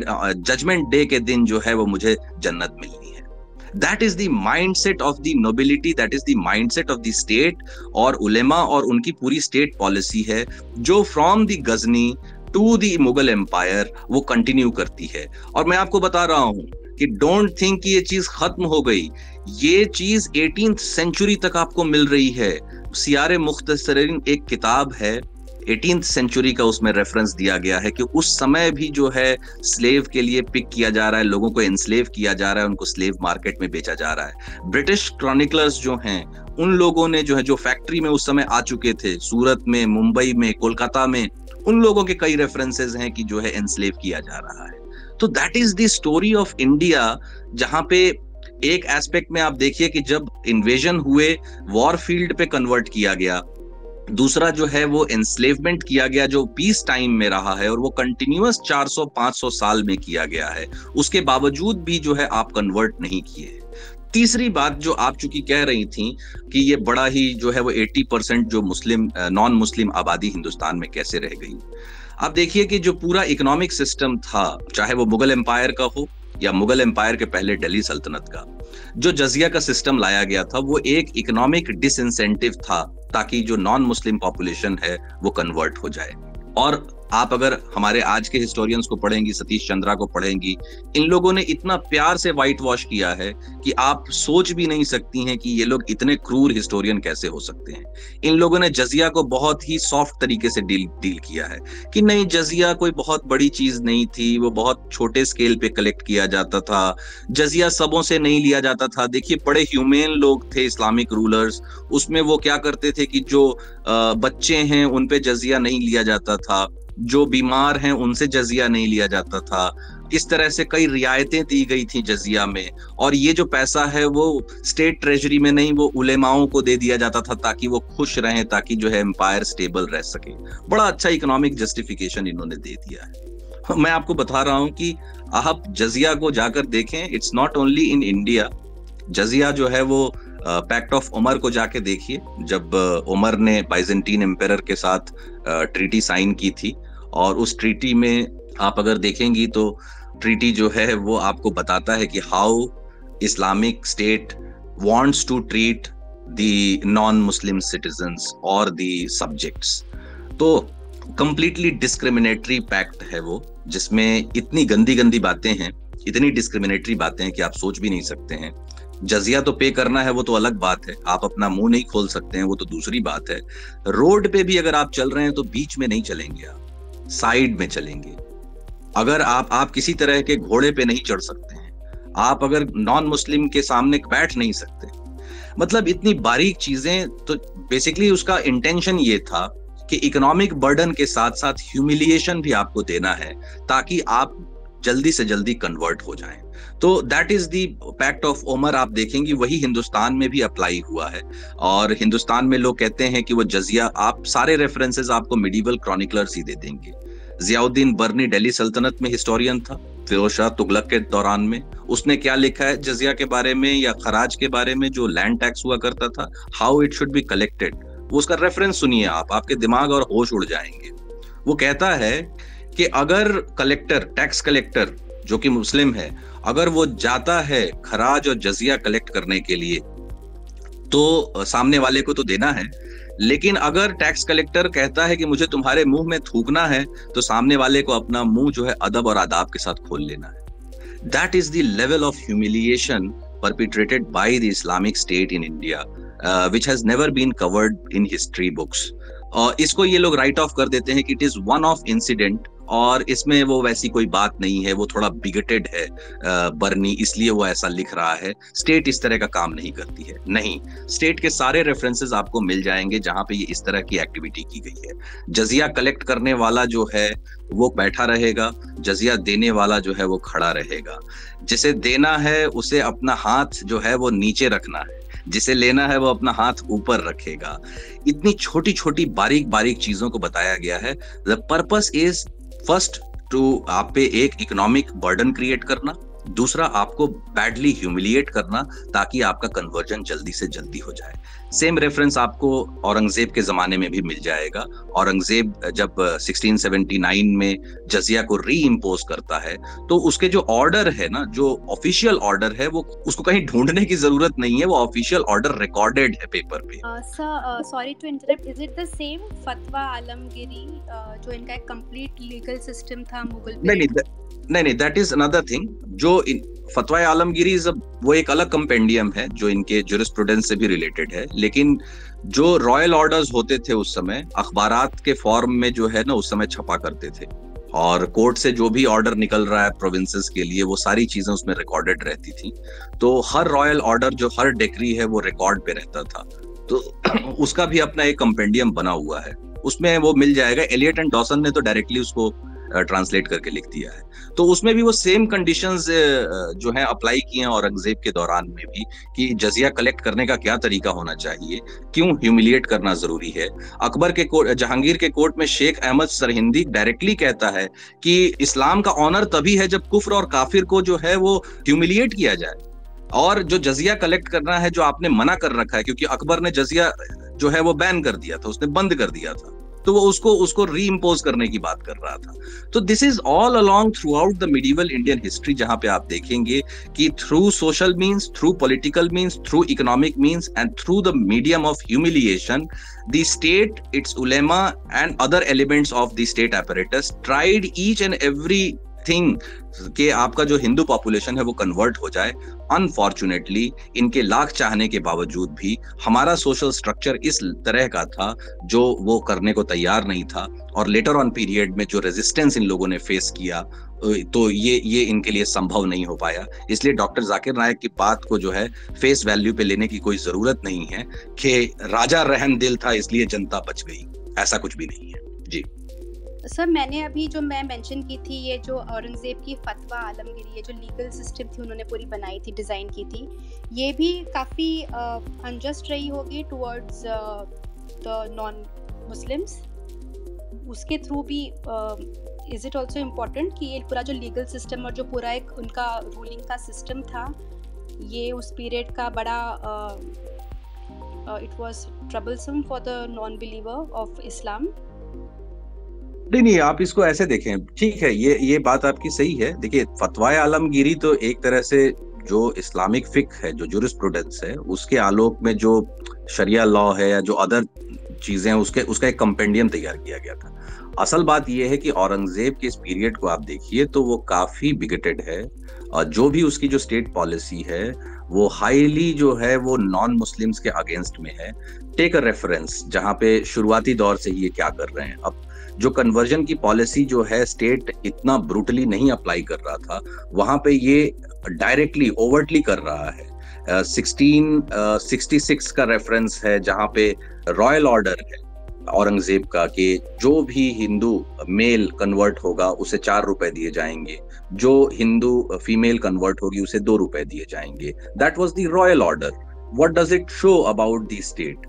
judgement day के दिन जो है वो मुझे जन्नत मिलनी है। That is the mindset of the nobility, that is the mindset of the state. और उलेमा और उनकी पूरी स्टेट पॉलिसी है जो from the Ghazni to the Mughal empire वो कंटिन्यू करती है। और मैं आपको बता रहा हूं कि डोंट थिंक कि ये चीज खत्म हो गई, ये चीज 18th सेंचुरी तक आपको मिल रही है। सियारे मुख्तसरीन एक किताब है, 18th सेंचुरी का उसमें रेफरेंस दिया गया है कि उस समय भी जो है स्लेव के लिए पिक किया जा रहा है, लोगों को एनस्लेव किया जा रहा है, उनको स्लेव मार्केट में बेचा जा रहा है। ब्रिटिश क्रॉनिकलर्स जो हैं उन लोगों ने जो है जो फैक्ट्री में उस समय आ चुके थे, सूरत में, मुंबई में, कोलकाता में, उन लोगों के कई रेफरेंसेस हैं कि जो है एनस्लेव किया जा रहा है। तो that is the story of India, जहां पे एक एस्पेक्ट में आप देखिए कि जब इन्वेजन हुए वॉर फील्ड पे कन्वर्ट किया गया, दूसरा जो है वो एनस्लेवमेंट किया गया जो पीस टाइम में रहा है और वो कंटिन्यूअस 400-500 साल में किया गया है, उसके बावजूद भी जो है आप कन्वर्ट नहीं किए। तीसरी बात जो आप चूंकि कह रही थी कि ये बड़ा ही जो है वो 80% जो मुस्लिम नॉन मुस्लिम आबादी हिंदुस्तान में कैसे रह गई। आप देखिए कि जो पूरा इकोनॉमिक सिस्टम था, चाहे वो मुगल एम्पायर का हो या मुगल एम्पायर के पहले दिल्ली सल्तनत का, जो जजिया का सिस्टम लाया गया था वो एक इकोनॉमिक डिसइंसेंटिव था ताकि जो नॉन मुस्लिम पॉपुलेशन है वो कन्वर्ट हो जाए। और आप अगर हमारे आज के हिस्टोरियंस को पढ़ेंगी, सतीश चंद्रा को पढ़ेंगी, इन लोगों ने इतना प्यार से व्हाइट वॉश किया है कि आप सोच भी नहीं सकती हैं कि ये लोग इतने क्रूर हिस्टोरियन कैसे हो सकते हैं। इन लोगों ने जजिया को बहुत ही सॉफ्ट तरीके से डील किया है कि नहीं, जजिया कोई बहुत बड़ी चीज नहीं थी, वो बहुत छोटे स्केल पे कलेक्ट किया जाता था, जजिया सबों से नहीं लिया जाता था। देखिए बड़े ह्यूमेन लोग थे इस्लामिक रूलर्स, उसमें वो क्या करते थे कि जो बच्चे हैं उन पे जजिया नहीं लिया जाता था, जो बीमार हैं उनसे जजिया नहीं लिया जाता था। इस तरह से कई रियायतें दी गई थी जजिया में, और ये जो पैसा है वो स्टेट ट्रेजरी में नहीं, वो उलेमाओं को दे दिया जाता था ताकि वो खुश रहें, ताकि जो है एम्पायर स्टेबल रह सके। बड़ा अच्छा इकोनॉमिक जस्टिफिकेशन इन्होंने दे दिया है। मैं आपको बता रहा हूं कि आप जजिया को जाकर देखें, it's not only in India. जजिया जो है वो पैक्ट ऑफ उमर को जाके देखिए, जब उमर ने बाइजेंटीन एम्पायर के साथ ट्रीटी साइन की थी, और उस ट्रीटी में आप अगर देखेंगी तो ट्रीटी जो है वो आपको बताता है कि how Islamic state wants to treat the non Muslim citizens और द सब्जेक्ट्स। तो कंप्लीटली डिस्क्रिमिनेटरी पैक्ट है वो, जिसमें इतनी गंदी गंदी बातें हैं, इतनी डिस्क्रिमिनेटरी बातें हैं कि आप सोच भी नहीं सकते हैं। जजिया तो पे करना है वो तो अलग बात है, आप अपना मुंह नहीं खोल सकते हैं वो तो दूसरी बात है। रोड पे भी अगर आप चल रहे हैं तो बीच में नहीं चलेंगे, आप साइड में चलेंगे। अगर आप किसी तरह के घोड़े पे नहीं चढ़ सकते हैं, आप अगर नॉन मुस्लिम के सामने बैठ नहीं सकते। मतलब इतनी बारीक चीजें। तो बेसिकली उसका इंटेंशन ये था कि इकोनॉमिक बर्डन के साथ साथ ह्यूमिलिएशन भी आपको देना है ताकि आप जल्दी से जल्दी कन्वर्ट हो जाएं। तो that is the pact of Umar. आप देखेंगे वही हिंदुस्तान में भी अप्लाई हुआ है, और हिंदुस्तान में लोग कहते हैं कि वो जजिया, आप सारे रेफरेंसेस आपको मिडिवल क्रॉनिकलर्स ही दे देंगे। जियाउद्दीन बर्नी दिल्ली सल्तनत में हिस्टोरियन था, फिरोज शाह तुगलक के दौरान में, उसने क्या लिखा है जजिया के बारे में या खराज के बारे में, जो लैंड टैक्स हुआ करता था, how it should be collected. वो उसका रेफरेंस सुनिए आप, आपके दिमाग और होश उड़ जाएंगे। वो कहता है कि अगर कलेक्टर, टैक्स कलेक्टर जो कि मुस्लिम है, अगर वो जाता है खराज और जजिया कलेक्ट करने के लिए तो सामने वाले को तो देना है, लेकिन अगर टैक्स कलेक्टर कहता है कि मुझे तुम्हारे मुंह में थूकना है तो सामने वाले को अपना मुंह जो है अदब और आदाब के साथ खोल लेना है। That is the level of humiliation perpetrated by the Islamic state in India, which has never been covered in history books. और इसको ये लोग राइट ऑफ कर देते हैं कि it is one off incident, और इसमें वो वैसी कोई बात नहीं है, वो थोड़ा बिगटेड है बर्नी, इसलिए वो ऐसा लिख रहा है। स्टेट इस तरह का काम नहीं करती है। नहीं, स्टेट के सारे रेफरेंसेस आपको मिल जाएंगे जहां पे ये इस तरह की एक्टिविटी की गई है। जजिया कलेक्ट करने वाला जो है वो बैठा रहेगा, जजिया देने वाला जो है वो खड़ा रहेगा। जिसे देना है उसे अपना हाथ जो है वो नीचे रखना है, जिसे लेना है वो अपना हाथ ऊपर रखेगा। इतनी छोटी छोटी बारीक बारीक चीजों को बताया गया है। The purpose is first to आप पे एक इकोनॉमिक बर्डन क्रिएट करना, दूसरा आपको बैडली ह्यूमिलिएट करना ताकि आपका कन्वर्जन जल्दी से जल्दी हो जाए। सेम रेफरेंस आपको औरंगजेब के जमाने में भी मिल जाएगा। औरंगजेब जब 1679 में जजिया को री इम्पोज करता है तो उसके जो ऑर्डर है ना, जो ऑफिशियल ऑर्डर है, वो उसको कहीं ढूंढने की जरूरत नहीं है, वो ऑफिशियल ऑर्डर रिकॉर्डेड है पेपर पे। Sir sorry to interrupt, is it the same Fatawa Alamgiri जो इनका एक कंप्लीट लीगल सिस्टम था मुगल पीरियड? नहीं, दैट इज अनदर थिंग। जो फतवा आलमगिरी वो एक अलग कंपेंडियम है जो इनके ज्यूरिस्प्रूडेंस से भी रिलेटेड है। लेकिन जो रॉयल ऑर्डर्स होते थे उस समय अखबारात के फॉर्म में जो है ना उस समय छपा करते थे, और कोर्ट से जो भी ऑर्डर निकल रहा है प्रोविंसेस के लिए वो सारी चीजें उसमें रिकॉर्डेड रहती थी। तो हर रॉयल ऑर्डर, जो हर डिक्री है, वो रिकॉर्ड पे रहता था। तो उसका भी अपना एक कंपेंडियम बना हुआ है, उसमें वो मिल जाएगा। एलियट एंड डॉसन ने तो डायरेक्टली उसको ट्रांसलेट करके लिख दिया है। तो उसमें भी वो सेम कंडीशंस जो है अप्लाई किए हैं औरंगजेब के दौरान में भी, कि जजिया कलेक्ट करने का क्या तरीका होना चाहिए, क्यों ह्यूमिलिएट करना जरूरी है। अकबर के कोर्ट, जहांगीर के कोर्ट में शेख अहमद सरहिंदी डायरेक्टली कहता है कि इस्लाम का ऑनर तभी है जब कुफ्र और काफिर को जो है वो ह्यूमिलिएट किया जाए। और जो जजिया कलेक्ट करना है जो आपने मना कर रखा है, क्योंकि अकबर ने जजिया जो है वो बैन कर दिया था, उसने बंद कर दिया था, तो वो उसको री इम्पोज करने की बात कर रहा था। तो this is all along throughout the medieval Indian history, जहां पे आप देखेंगे कि through social means, through political means, through economic means and through the medium of humiliation, the state, its ulema and other elements of the state apparatus tried each and every thing कि आपका जो Hindu population है वो convert हो जाए। Unfortunately इनके लाख चाहने के बावजूद भी हमारा सोशल स्ट्रक्चर इस तरह का था जो वो करने को तैयार नहीं था, और लेटर ऑन पीरियड में जो रेजिस्टेंस इन लोगों ने फेस किया तो ये इनके लिए संभव नहीं हो पाया। इसलिए डॉक्टर जाकिर नायक की बात को जो है फेस वैल्यू पे लेने की कोई जरूरत नहीं है कि राजा रहम दिल था इसलिए जनता बच गई, ऐसा कुछ भी नहीं है। जी सर, मैंने अभी जो मैं मेंशन की थी, ये जो औरंगजेब की फतवा आलमगिरी, ये जो लीगल सिस्टम थी उन्होंने पूरी बनाई थी, डिज़ाइन की थी, ये भी काफ़ी अनजस्ट रही होगी टुवर्ड्स द नॉन मुस्लिम्स। उसके थ्रू भी इज़ इट ऑल्सो इम्पोर्टेंट कि ये पूरा जो लीगल सिस्टम और जो पूरा एक उनका रूलिंग का सिस्टम था, ये उस पीरियड का बड़ा it was troublesome for the non believer of Islam. नहीं, आप इसको ऐसे देखें, ठीक है, ये बात आपकी सही है। देखिए, फतवाए आलमगीरी तो एक तरह से जो इस्लामिक फिक है, जो जुरिस्प्रूडेंस है, उसके आलोक में जो शरिया लॉ है या जो अदर चीजें हैं, उसका एक कंपेंडियम तैयार किया गया था। असल बात यह है कि औरंगजेब के इस पीरियड को आप देखिए तो वो काफी बिगेटेड है, और जो भी उसकी जो स्टेट पॉलिसी है वो हाईली जो है वो नॉन मुस्लिम्स के अगेंस्ट में है। टेक अ रेफरेंस, जहां पे शुरुआती दौर से ये क्या कर रहे हैं। अब जो कन्वर्जन की पॉलिसी जो है स्टेट इतना ब्रूटली नहीं अप्लाई कर रहा था, वहां पे ये डायरेक्टली ओवर्टली कर रहा है। 1666 का रेफरेंस है जहां पे रॉयल ऑर्डर है औरंगजेब का कि जो भी हिंदू मेल कन्वर्ट होगा उसे 4 रुपए दिए जाएंगे, जो हिंदू फीमेल कन्वर्ट होगी उसे 2 रुपए दिए जाएंगे। That was the royal order. What does it show about the state?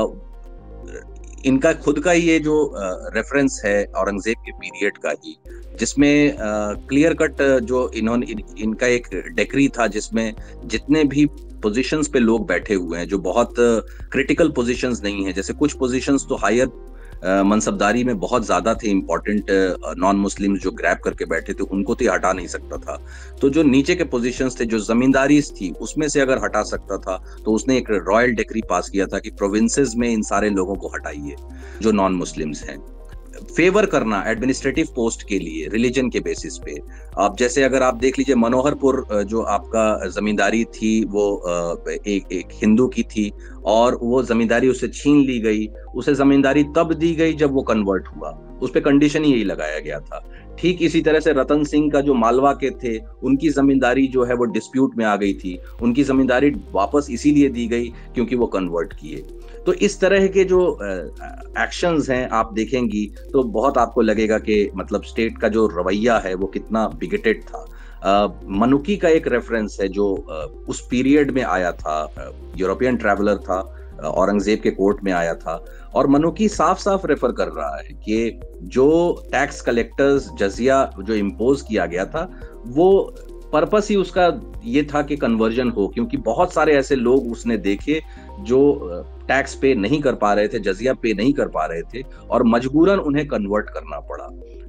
इनका खुद का ये जो रेफरेंस है औरंगजेब के पीरियड का ही, जिसमें क्लियर कट जो इनका एक डिक्री था जिसमें जितने भी पोजीशंस पे लोग बैठे हुए हैं जो बहुत क्रिटिकल पोजीशंस नहीं है, जैसे कुछ पोजीशंस तो हायर मनसबदारी में बहुत ज्यादा थे, इंपॉर्टेंट नॉन मुस्लिम्स जो ग्रैब करके बैठे थे उनको तो हटा नहीं सकता था। तो जो नीचे के पोजीशंस थे, जो जमींदारी थी, उसमें से अगर हटा सकता था तो उसने एक रॉयल डिक्री पास किया था कि प्रोविंसेस में इन सारे लोगों को हटाइए जो नॉन मुस्लिम्स हैं। फेवर करना एडमिनिस्ट्रेटिव पोस्ट के लिए रिलीजन के बेसिस पे, आप जैसे अगर आप देख लीजिए मनोहरपुर जो आपका जमींदारी थी वो एक हिंदू की थी और वो जमींदारी उसे छीन ली गई। उसे जमींदारी तब दी गई जब वो कन्वर्ट हुआ, उस पे कंडीशन ही यही लगाया गया था। ठीक इसी तरह से रतन सिंह का जो मालवा के थे, उनकी जमींदारी जो है वो डिस्प्यूट में आ गई थी, उनकी जमींदारी वापस इसीलिए दी गई क्योंकि वो कन्वर्ट किए। तो इस तरह के जो एक्शंस हैं आप देखेंगी तो बहुत आपको लगेगा कि मतलब स्टेट का जो रवैया है वो कितना बिगेटेड था। मनुकी का एक रेफरेंस है जो उस पीरियड में आया था, यूरोपियन ट्रैवलर था, औरंगजेब के कोर्ट में आया था, और मनुकी साफ साफ रेफर कर रहा है कि जो टैक्स कलेक्टर्स जजिया जो इम्पोज किया गया था वो पर्पस ही उसका ये था कि कन्वर्जन हो, क्योंकि बहुत सारे ऐसे लोग उसने देखे जो टैक्स पे नहीं कर पा रहे थे, जजिया पे नहीं कर पा रहे थे, और मजबूरन उन्हें कन्वर्ट करना पड़ा।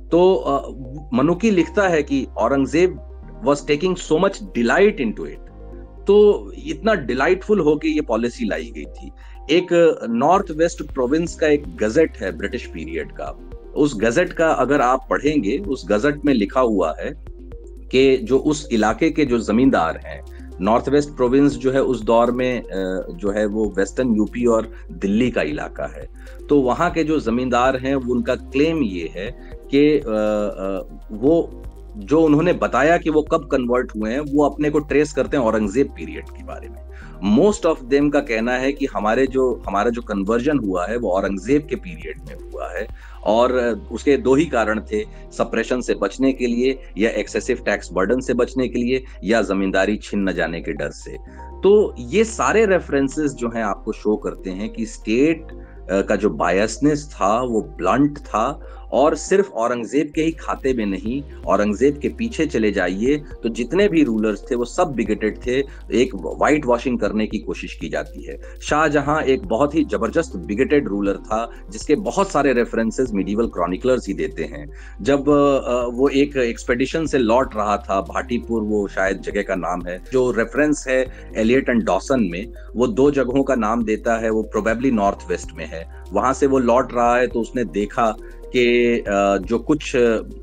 तो मनुकी लिखता है कि Aurangzeb was taking so much delight into it, तो इतना डिलाइटफुल होके ये पॉलिसी लाई गई थी। एक नॉर्थ वेस्ट प्रोविंस का एक गजेट है ब्रिटिश पीरियड का, उस गजेट का अगर आप पढ़ेंगे, उस गजेट में लिखा हुआ है कि जो उस इलाके के जो जमींदार हैं, नॉर्थ वेस्ट प्रोविंस जो है उस दौर में जो है वो वेस्टर्न यूपी और दिल्ली का इलाका है, तो वहाँ के जो जमींदार हैं उनका क्लेम ये है कि वो जो उन्होंने बताया कि वो कब कन्वर्ट हुए हैं, वो अपने को ट्रेस करते हैं औरंगजेब पीरियड के बारे में। मोस्ट ऑफ देम का कहना है कि हमारा जो कन्वर्जन हुआ है वो औरंगजेब के पीरियड में हुआ है, और उसके दो ही कारण थे, सप्रेशन से बचने के लिए, या एक्सेसिव टैक्स बर्डन से बचने के लिए, या जमींदारी छिन न जाने के डर से। तो ये सारे रेफरेंसेस जो हैं आपको शो करते हैं कि स्टेट का जो बायसनेस था वो ब्लंट था, और सिर्फ औरंगजेब के ही खाते में नहीं, औरंगजेब के पीछे चले जाइए तो जितने भी रूलर्स थे वो सब बिगेटेड थे, एक वाइट वॉशिंग करने की कोशिश की जाती है। शाहजहां एक बहुत ही जबरदस्त बिगेटेड रूलर था जिसके बहुत सारे रेफरेंसेस मिडीवल क्रॉनिकलर्स ही देते हैं। जब वो एक एक्सपेडिशन से लौट रहा था, भाटीपुर वो शायद जगह का नाम है, जो रेफरेंस है एलियट एंड डॉसन में, वो दो जगहों का नाम देता है, वो प्रोबेबली नॉर्थ वेस्ट में है। वहां से वो लौट रहा है तो उसने देखा कि जो कुछ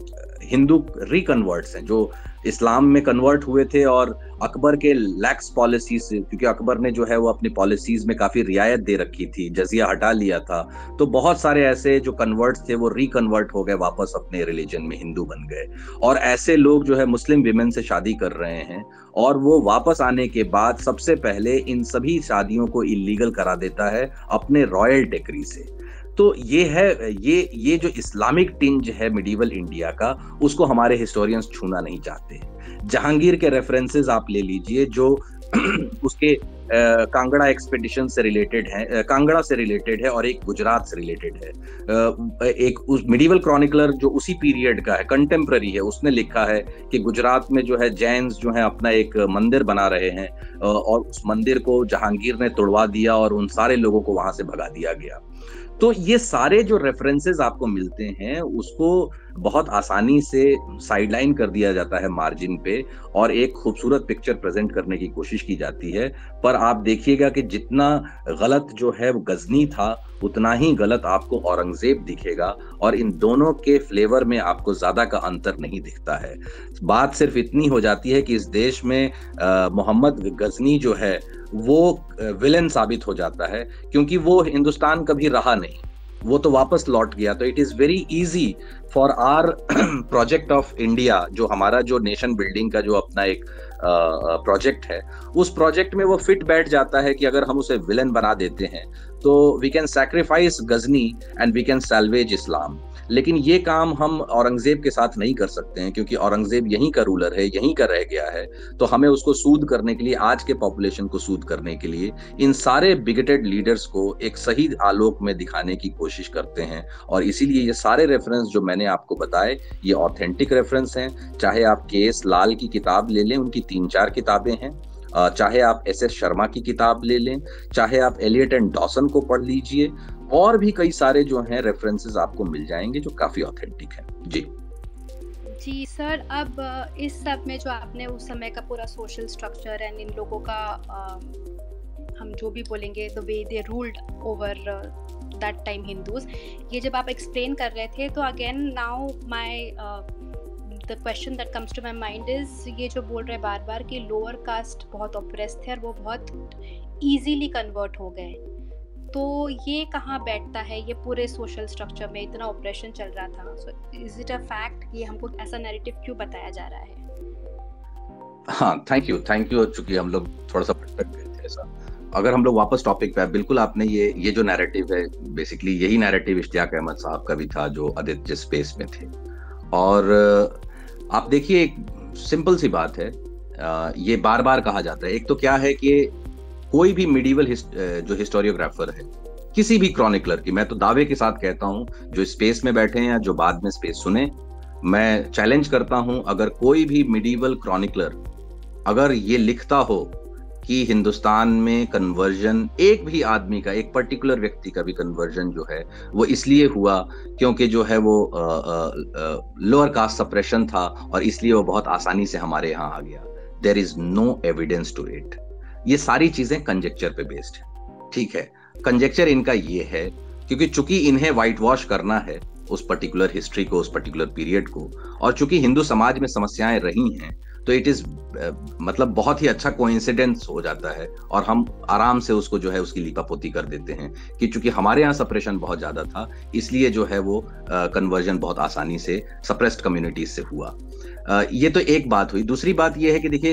हिंदू रिकन्वर्ट्स हैं जो इस्लाम में कन्वर्ट हुए थे, और अकबर के लैक्स पॉलिसीज, क्योंकि अकबर ने जो है वो अपनी पॉलिसीज में काफी रियायत दे रखी थी, जजिया हटा लिया था, तो बहुत सारे ऐसे जो कन्वर्ट्स थे वो रिकन्वर्ट हो गए, वापस अपने रिलीजन में हिंदू बन गए। और ऐसे लोग जो है मुस्लिम विमेन से शादी कर रहे हैं, और वो वापस आने के बाद सबसे पहले इन सभी शादियों को इलीगल करा देता है अपने रॉयल डिक्री से। तो ये है, ये जो इस्लामिक टिंज है मिडीवल इंडिया का, उसको हमारे हिस्टोरियंस छूना नहीं चाहते। जहांगीर के रेफरेंसेस आप ले लीजिए जो उसके कांगड़ा एक्सपेडिशन से रिलेटेड है, कांगड़ा से रिलेटेड है, और एक गुजरात से रिलेटेड है। एक उस मिडीवल क्रॉनिकलर जो उसी पीरियड का है, कंटेम्प्ररी है, उसने लिखा है कि गुजरात में जो है जैन्स जो है अपना एक मंदिर बना रहे हैं, और उस मंदिर को जहांगीर ने तोड़वा दिया और उन सारे लोगों को वहां से भगा दिया गया। तो ये सारे जो रेफरेंसेस आपको मिलते हैं उसको बहुत आसानी से साइडलाइन कर दिया जाता है मार्जिन पे, और एक खूबसूरत पिक्चर प्रेजेंट करने की कोशिश की जाती है। पर आप देखिएगा कि जितना गलत जो है वो गजनी था, उतना ही गलत आपको औरंगजेब दिखेगा, और इन दोनों के फ्लेवर में आपको ज्यादा का अंतर नहीं दिखता है। बात सिर्फ इतनी हो जाती है कि इस देश में मोहम्मद गजनी जो है वो विलेन साबित हो जाता है, क्योंकि वो हिंदुस्तान कभी रहा नहीं, वो तो वापस लौट गया। तो it is very easy for our project of India, जो हमारा जो नेशन बिल्डिंग का जो अपना एक प्रोजेक्ट है, उस प्रोजेक्ट में वो फिट बैठ जाता है कि अगर हम उसे विलेन बना देते हैं तो we can sacrifice Ghazni and we can salvage Islam. लेकिन ये काम हम औरंगजेब के साथ नहीं कर सकते हैं, क्योंकि औरंगजेब यहीं का रूलर है, यहीं का रह गया है। तो हमें उसको सूद करने के लिए, आज के पॉपुलेशन को सूद करने के लिए, इन सारे बिगेटेड लीडर्स को एक सही आलोक में दिखाने की कोशिश करते हैं। और इसीलिए ये सारे रेफरेंस जो मैंने आपको बताए, ये ऑथेंटिक रेफरेंस हैं। चाहे आप के.एस. लाल की किताब ले लें, उनकी 3-4 किताबें हैं, चाहे आप एस.एस. शर्मा की किताब ले लें, चाहे आप एलियट एंड डॉसन को पढ़ लीजिए, और भी कई सारे जो हैं रेफरेंसेस आपको मिल जाएंगे जो काफी ऑथेंटिक हैं। जी सर, अब इस सब में जो आपने उस समय का पूरा सोशल स्ट्रक्चर एंड इन लोगों का हम जो भी बोलेंगे the way they ruled over that time Hindus, ये जब आप एक्सप्लेन कर रहे थे, तो again now my the question that comes to my mind is, ये जो बोल रहे बार बार कि लोअर कास्ट बहुत ऑप्रेस थे और वो बहुत ईजीली कन्वर्ट हो गए, तो ये कहाँ बैठता है ये पूरे सोशल स्ट्रक्चर में? इतना ऑपरेशन चल रहा था, so is it a fact? ये हमको ऐसा नैरेटिव क्यों बताया जा रहा है? हाँ, थैंक यू। चूंकि हम लोग थोड़ा सा भटक गए थे ऐसा, अगर हम लोग वापस टॉपिक पे, बिल्कुल आपने ये जो नैरेटिव है, बेसिकली यही नैरेटिव इश्तियाक अहमद साहब का भी था जो आदित्य स्पेस में थे। और आप देखिए, एक सिंपल सी बात है, ये बार बार कहा जाता है। एक तो क्या है कि कोई भी मिडीवल जो हिस्टोरियोग्राफर है, किसी भी क्रॉनिकलर की, मैं तो दावे के साथ कहता हूं, जो स्पेस में बैठे हैं या जो बाद में स्पेस सुने, मैं चैलेंज करता हूं, अगर कोई भी मिडीवल क्रॉनिकलर अगर ये लिखता हो कि हिंदुस्तान में कन्वर्जन, एक भी आदमी का, एक पर्टिकुलर व्यक्ति का भी कन्वर्जन जो है वो इसलिए हुआ क्योंकि जो है वो लोअर कास्ट सप्रेशन था और इसलिए वो बहुत आसानी से हमारे यहाँ आ गया, there is no evidence to it. ये सारी चीजें कंजेक्चर पे बेस्ड है। ठीक है, कंजेक्चर इनका ये है क्योंकि चूंकि इन्हें व्हाइट वॉश करना है उस पर्टिकुलर हिस्ट्री को, उस पर्टिकुलर पीरियड को, और चूंकि हिंदू समाज में समस्याएं रही हैं, तो इट इज मतलब बहुत ही अच्छा कोइंसिडेंस हो जाता है और हम आराम से उसको जो है उसकी लीपापोती कर देते हैं कि चूंकि हमारे यहाँ सप्रेशन बहुत ज्यादा था इसलिए जो है वो कन्वर्जन बहुत आसानी से सप्रेस्ड कम्युनिटीज से हुआ। ये तो एक बात हुई। दूसरी बात ये है कि देखिए,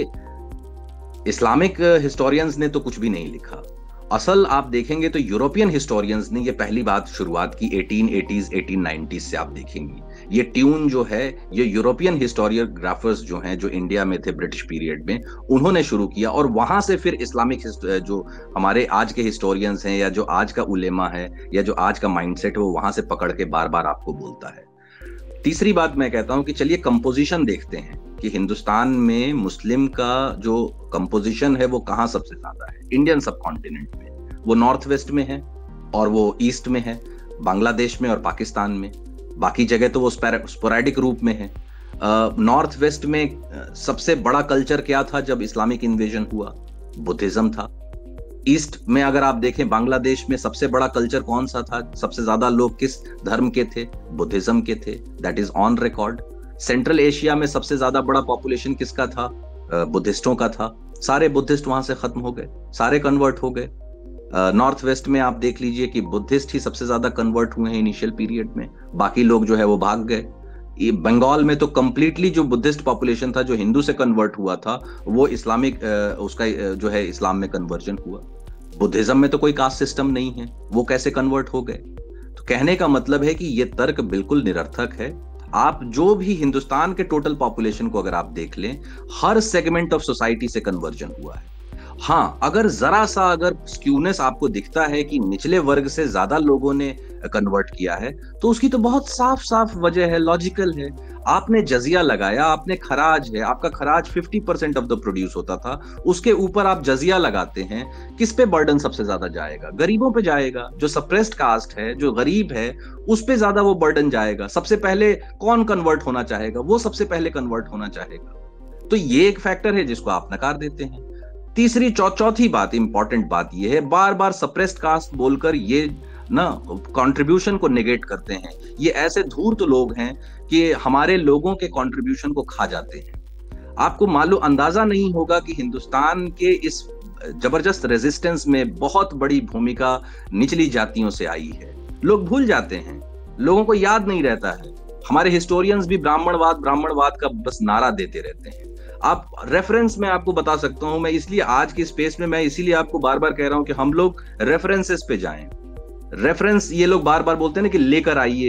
इस्लामिक हिस्टोरियंस ने तो कुछ भी नहीं लिखा। असल आप देखेंगे तो यूरोपियन हिस्टोरियंस ने ये पहली बात शुरुआत की 1880s 1890s से। आप देखेंगे ये ट्यून जो है ये यूरोपियन हिस्टोरियोग्राफर्स जो हैं, जो इंडिया में थे ब्रिटिश पीरियड में, उन्होंने शुरू किया और वहां से फिर इस्लामिक जो हमारे आज के हिस्टोरियंस हैं या जो आज का उलेमा है या जो आज का माइंडसेट है वो वहां से पकड़ के बार बार आपको बोलता है। तीसरी बात मैं कहता हूं कि चलिए कंपोजिशन देखते हैं कि हिंदुस्तान में मुस्लिम का जो कंपोजिशन है वो कहाँ सबसे ज्यादा है। इंडियन सब कॉन्टिनेंट में वो नॉर्थ वेस्ट में है और वो ईस्ट में है, बांग्लादेश में और पाकिस्तान में। बाकी जगह तो वो स्पोरैडिक रूप में है। नॉर्थ वेस्ट में सबसे बड़ा कल्चर क्या था जब इस्लामिक इन्वेजन हुआ? बुद्धिज्म था। ईस्ट में अगर आप देखें बांग्लादेश में सबसे बड़ा कल्चर कौन सा था? सबसे ज्यादा लोग किस धर्म के थे? बुद्धिज्म के थे। That is on record. Central Asia में सबसे ज्यादा बड़ा पॉपुलेशन किसका था? बुद्धिस्टों का था। सारे बुद्धिस्ट वहां से खत्म हो गए, सारे कन्वर्ट हो गए। नॉर्थ वेस्ट में आप देख लीजिए कि बुद्धिस्ट ही सबसे ज्यादा कन्वर्ट हुए हैं इनिशियल पीरियड में, बाकी लोग जो है वो भाग गए। ये बंगाल में तो कंप्लीटली जो बुद्धिस्ट पॉपुलेशन था, जो हिंदू से कन्वर्ट हुआ था, वो इस्लामिक उसका जो है इस्लाम में कन्वर्जन हुआ। बुद्धिज्म में तो कोई कास्ट सिस्टम नहीं है, वो कैसे कन्वर्ट हो गए? तो कहने का मतलब है कि ये तर्क बिल्कुल निरर्थक है। आप जो भी हिंदुस्तान के टोटल पॉपुलेशन को अगर आप देख लें, हर सेगमेंट ऑफ सोसाइटी से कन्वर्जन हुआ है। हाँ, अगर जरा सा अगर स्क्यूनेस आपको दिखता है कि निचले वर्ग से ज्यादा लोगों ने कन्वर्ट किया है, तो उसकी तो बहुत साफ साफ वजह है, लॉजिकल है। आपने जजिया लगाया, आपने खराज है, आपका खराज 50% ऑफ द प्रोड्यूस होता था, उसके ऊपर आप जजिया लगाते हैं, किस पे बर्डन सबसे ज्यादा जाएगा? गरीबों पे जाएगा। जो सप्रेस्ड कास्ट है, जो गरीब है, उस पे ज्यादा वो बर्डन जाएगा। सबसे पहले कौन कन्वर्ट होना चाहेगा? वो सबसे पहले कन्वर्ट होना चाहेगा। तो ये एक फैक्टर है जिसको आप नकार देते हैं। तीसरी चौथी बात, इंपॉर्टेंट बात ये है, बार बार सप्रेस्ड कास्ट बोलकर ये ना कंट्रीब्यूशन को नेगेट करते हैं। ये ऐसे धूर्त लोग हैं कि हमारे लोगों के कंट्रीब्यूशन को खा जाते हैं। आपको मालूम अंदाजा नहीं होगा कि हिंदुस्तान के इस जबरदस्त रेजिस्टेंस में बहुत बड़ी भूमिका निचली जातियों से आई है। लोग भूल जाते हैं, लोगों को याद नहीं रहता है। हमारे हिस्टोरियंस भी ब्राह्मणवाद का बस नारा देते रहते हैं। आप रेफरेंस में आपको बता सकता हूं, मैं इसलिए आज की स्पेस में मैं इसीलिए आपको बार बार कह रहा हूं कि हम लोग रेफरेंसेस पे जाएं। रेफरेंस ये लोग बार बार बोलते हैं ना कि लेकर आइए,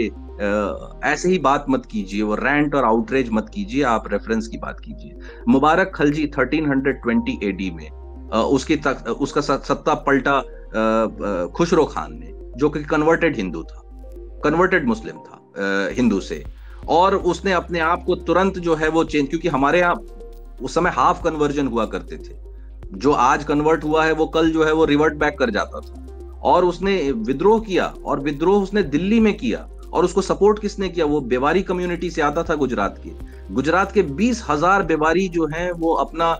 ऐसे ही बात मत कीजिए, वो रैंट और आउटरेज मत कीजिए, आप रेफरेंस की बात कीजिए। मुबारक खलजी 1320 एडी में उसका सत्ता पलटा खुसरो खान ने, जो कि कन्वर्टेड हिंदू था, कन्वर्टेड मुस्लिम था हिंदू से, और उसने अपने आप को तुरंत जो है वो चेंज, क्योंकि हमारे यहाँ उस समय हाफ कन्वर्जन हुआ करते थे। जो आज कन्वर्ट हुआ है वो कल जो है वो रिवर्ट बैक कर जाता था। और उसने विद्रोह किया, और विद्रोह उसने दिल्ली में किया, और उसको सपोर्ट किसने किया? वो बेवारी कम्युनिटी से आता था गुजरात के 20,000 बेवारी जो हैं वो अपना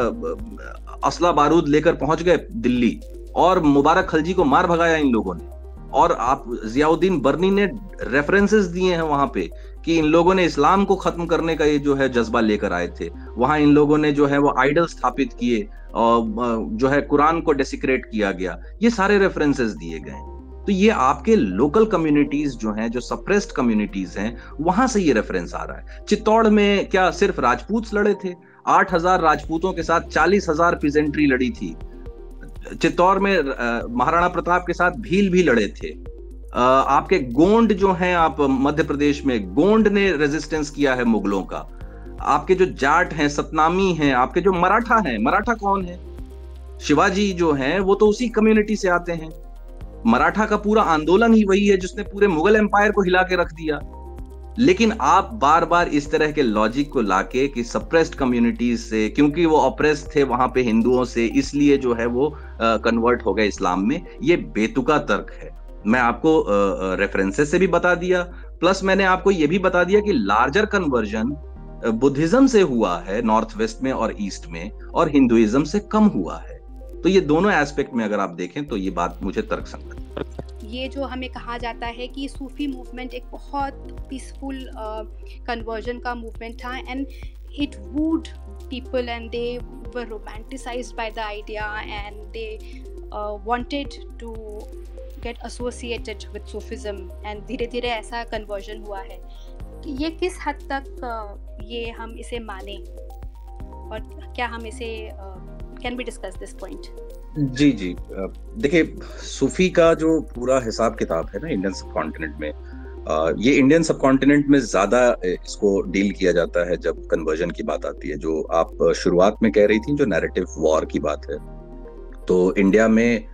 असला बारूद लेकर पहुंच गए दिल्ली, और मुबारक खलजी को मार भगाया इन लोगों ने। और आप जियाउद्दीन बर्नी ने रेफरेंसेस दिए हैं वहां पे कि इन लोगों ने इस्लाम को खत्म करने का ये जो है जज्बा लेकर आए थे। वहां इन लोगों ने जो है वो आइडल स्थापित किए, और जो है कुरान को डेसिक्रेट किया गया। ये सारे रेफरेंसेस दिए गए। तो ये आपके लोकल कम्युनिटीज जो हैं, जो सप्रेस्ड कम्युनिटीज हैं, वहां से ये रेफरेंस आ रहा है। चित्तौड़ में क्या सिर्फ राजपूत लड़े थे? 8,000 राजपूतों के साथ 40,000 पीजेंट्री लड़ी थी। चित्तौड़ में महाराणा प्रताप के साथ भील भी लड़े थे। आपके गोंड जो हैं, आप मध्य प्रदेश में गोंड ने रेजिस्टेंस किया है मुगलों का। आपके जो जाट हैं, सतनामी हैं, आपके जो मराठा हैं, मराठा कौन है? शिवाजी जो हैं वो तो उसी कम्युनिटी से आते हैं। मराठा का पूरा आंदोलन ही वही है जिसने पूरे मुगल एम्पायर को हिला के रख दिया। लेकिन आप बार बार इस तरह के लॉजिक को लाके कि सप्रेस्ड कम्युनिटीज से, क्योंकि वो ऑप्रेस थे वहां पे हिंदुओं से, इसलिए जो है वो कन्वर्ट हो गए इस्लाम में, ये बेतुका तर्क है। मैं आपको रेफरेंसेस से भी बता दिया, प्लस मैंने आपको ये भी बता दिया कि लार्जर कन्वर्जन बुद्धिज्म से हुआ है नॉर्थ वेस्ट में और ईस्ट में, और हिंदुइज्म से कम हुआ है। तो ये दोनों एस्पेक्ट में अगर आप देखें तो ये बात मुझे तर्कसंगत। ये जो हमें कहा जाता है कि सूफी मूवमेंट एक बहुत पीसफुल कन्वर्जन का मूवमेंट था, and it wooed people and they were romanticised by the idea and they wanted to get associated with Sufism, एंड धीरे धीरे ऐसा कन्वर्जन हुआ है। ये किस हद तक ये हम इसे माने, और क्या हम इसे can we discuss this point? जी जी, देखिए सूफी का जो पूरा हिसाब किताब है ना इंडियन सब कॉन्टिनेंट में, ये इंडियन सब कॉन्टिनेंट में ज्यादा इसको डील किया जाता है जब कन्वर्जन की बात आती है। जो आप शुरुआत में कह रही थी, जो नैरेटिव वॉर की बात है, तो इंडिया में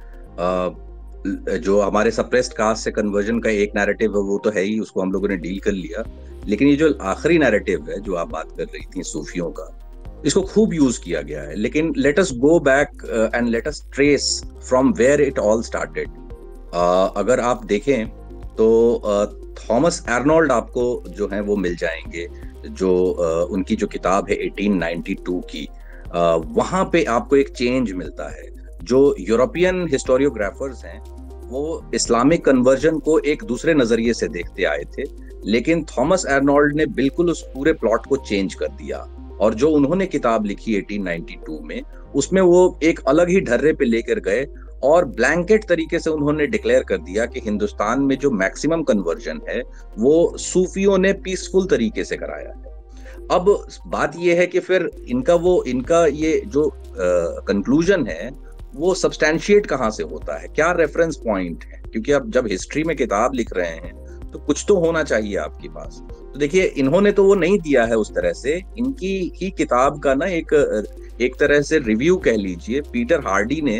जो हमारे सप्रेस्ड कास्ट से कन्वर्जन का एक नैरेटिव है वो तो है ही, उसको हम लोगों ने डील कर लिया। लेकिन ये जो आखिरी नैरेटिव है जो आप बात कर रही थी सूफियों का, इसको खूब यूज किया गया है। लेकिन let us go back and let us trace from where it all started. अगर आप देखें तो थॉमस आर्नोल्ड आपको जो है वो मिल जाएंगे, जो उनकी जो किताब है 1892 की, वहां पे आपको एक चेंज मिलता है। जो यूरोपियन हिस्टोरियोग्राफर्स हैं वो इस्लामिक कन्वर्जन को एक दूसरे नजरिए से देखते आए थे, लेकिन थॉमस आर्नोल्ड ने बिल्कुल उस पूरे प्लॉट को चेंज कर दिया। और जो उन्होंने किताब लिखी 1892 में, उसमें वो एक अलग ही ढर्रे पे लेकर गए और ब्लैंकेट तरीके से उन्होंने डिक्लेयर कर दिया कि हिंदुस्तान में जो मैक्सिमम कन्वर्जन है वो सूफियों ने पीसफुल तरीके से कराया है। अब बात ये है कि फिर इनका ये जो कंक्लूजन है वो सब्सटैंशिएट कहाँ से होता है, क्या रेफरेंस पॉइंट है? क्योंकि आप जब हिस्ट्री में किताब लिख रहे हैं तो कुछ तो होना चाहिए आपके पास। तो देखिए इन्होंने तो वो नहीं दिया है उस तरह से। इनकी ही किताब का ना एक तरह से रिव्यू कह लीजिए, पीटर हार्डी ने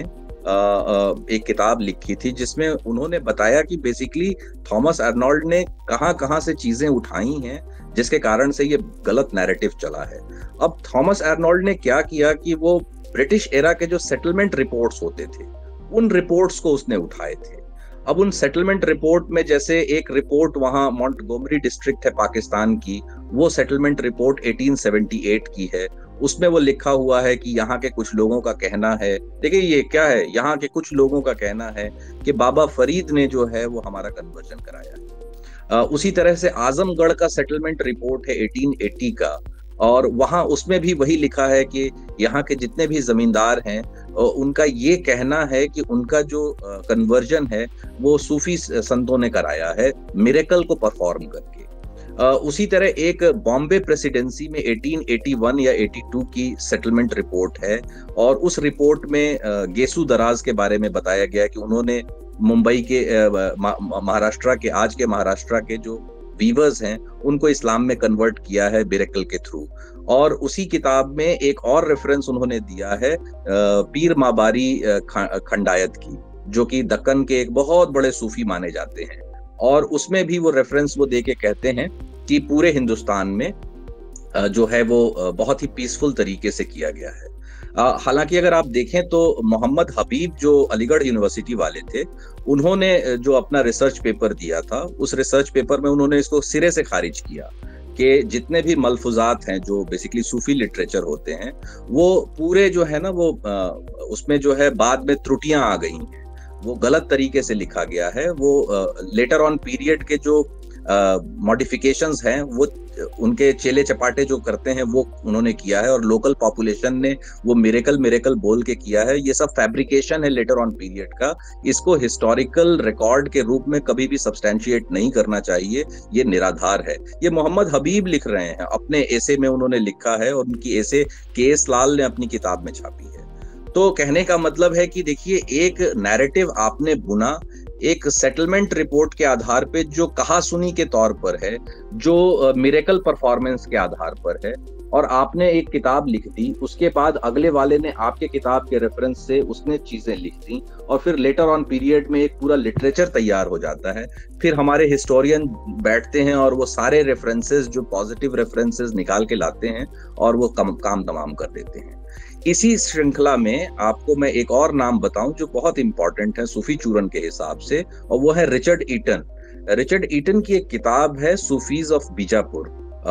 एक किताब लिखी थी जिसमें उन्होंने बताया कि बेसिकली थॉमस आर्नोल्ड ने कहाँ से चीजें उठाई हैं जिसके कारण से ये गलत नैरेटिव चला है। अब थॉमस आर्नोल्ड ने क्या किया कि वो ब्रिटिश एरा के जो सेटलमेंट रिपोर्ट्स होते थे उन रिपोर्ट्स को उसने उठाए थे। अब उन सेटलमेंट रिपोर्ट में, जैसे एक रिपोर्ट वहां मॉन्टगोमरी डिस्ट्रिक्ट है पाकिस्तान की, वो सेटलमेंट रिपोर्ट 1878 की है। उसमें वो लिखा हुआ है कि यहाँ के कुछ लोगों का कहना है, देखिए ये क्या है, यहाँ के कुछ लोगों का कहना है कि बाबा फरीद ने जो है वो हमारा कन्वर्जन कराया है। उसी तरह से आजमगढ़ का सेटलमेंट रिपोर्ट है 1880 का, और वहां उसमें भी वही लिखा है कि यहाँ के जितने भी जमींदार हैं उनका ये कहना है कि उनका जो कन्वर्जन है वो सूफी संतों ने कराया है मिरेकल को परफॉर्म करके। उसी तरह एक बॉम्बे प्रेसिडेंसी में 1881 या 82 की सेटलमेंट रिपोर्ट है, और उस रिपोर्ट में गेसू दराज के बारे में बताया गया कि उन्होंने मुंबई के महाराष्ट्र के, आज के महाराष्ट्र के जो वीवर्स हैं उनको इस्लाम में कन्वर्ट किया है मिरेकल के थ्रू। और उसी किताब में एक और रेफरेंस उन्होंने दिया है पीर माबारी खंडायत की, जो कि दक्कन के एक बहुत बड़े सूफी माने जाते हैं, और उसमें भी वो रेफरेंस वो दे के कहते हैं कि पूरे हिंदुस्तान में जो है वो बहुत ही पीसफुल तरीके से किया गया है। हालांकि अगर आप देखें तो मोहम्मद हबीब जो अलीगढ़ यूनिवर्सिटी वाले थे, उन्होंने जो अपना रिसर्च पेपर दिया था, उस रिसर्च पेपर में उन्होंने इसको सिरे से खारिज किया कि जितने भी मलफूजात हैं जो बेसिकली सूफी लिटरेचर होते हैं वो पूरे जो है ना वो उसमें जो है बाद में त्रुटियां आ गई हैं, वो गलत तरीके से लिखा गया है। वो लेटर ऑन पीरियड के जो मॉडिफिकेशंस हैं वो उनके चेले चपाटे जो करते हैं वो उन्होंने किया है, और लोकल पॉपुलेशन ने वो मिरेकल बोल के किया है। ये सब फैब्रिकेशन है लेटर ऑन पीरियड का। इसको हिस्टोरिकल रिकॉर्ड के रूप में कभी भी सब्सटैंशिएट नहीं करना चाहिए, ये निराधार है। ये मोहम्मद हबीब लिख रहे हैं, अपने एसे में उन्होंने लिखा है, और उनकी एसे के.एस. लाल ने अपनी किताब में छापी है। तो कहने का मतलब है कि देखिए एक नैरेटिव आपने बुना एक सेटलमेंट रिपोर्ट के आधार पे जो कहा सुनी के तौर पर है, जो मिरेकल परफॉर्मेंस के आधार पर है, और आपने एक किताब लिख दी, उसके बाद अगले वाले ने आपके किताब के रेफरेंस से उसने चीजें लिख दी, और फिर लेटर ऑन पीरियड में एक पूरा लिटरेचर तैयार हो जाता है। फिर हमारे हिस्टोरियन बैठते हैं और वो सारे रेफरेंसेस, जो पॉजिटिव रेफरेंसेस निकाल के लाते हैं और वो काम तमाम कर देते हैं। इसी श्रृंखला में आपको मैं एक और नाम बताऊं जो बहुत इंपॉर्टेंट है सूफी चूरन के हिसाब से, और वो है रिचर्ड ईटन। रिचर्ड ईटन की एक किताब है Sufis of Bijapur.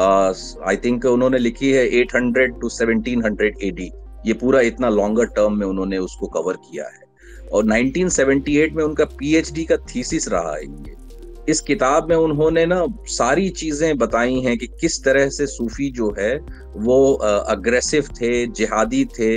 I think उन्होंने लिखी है 800 to 1700 AD। ये पूरा इतना लॉन्गर टर्म में उन्होंने उसको कवर किया है, और 1978 में उनका PhD का थीसिस रहा है ये। इस किताब में उन्होंने ना सारी चीजें बताई हैं कि किस तरह से सूफी जो है वो अग्रेसिव थे, जिहादी थे,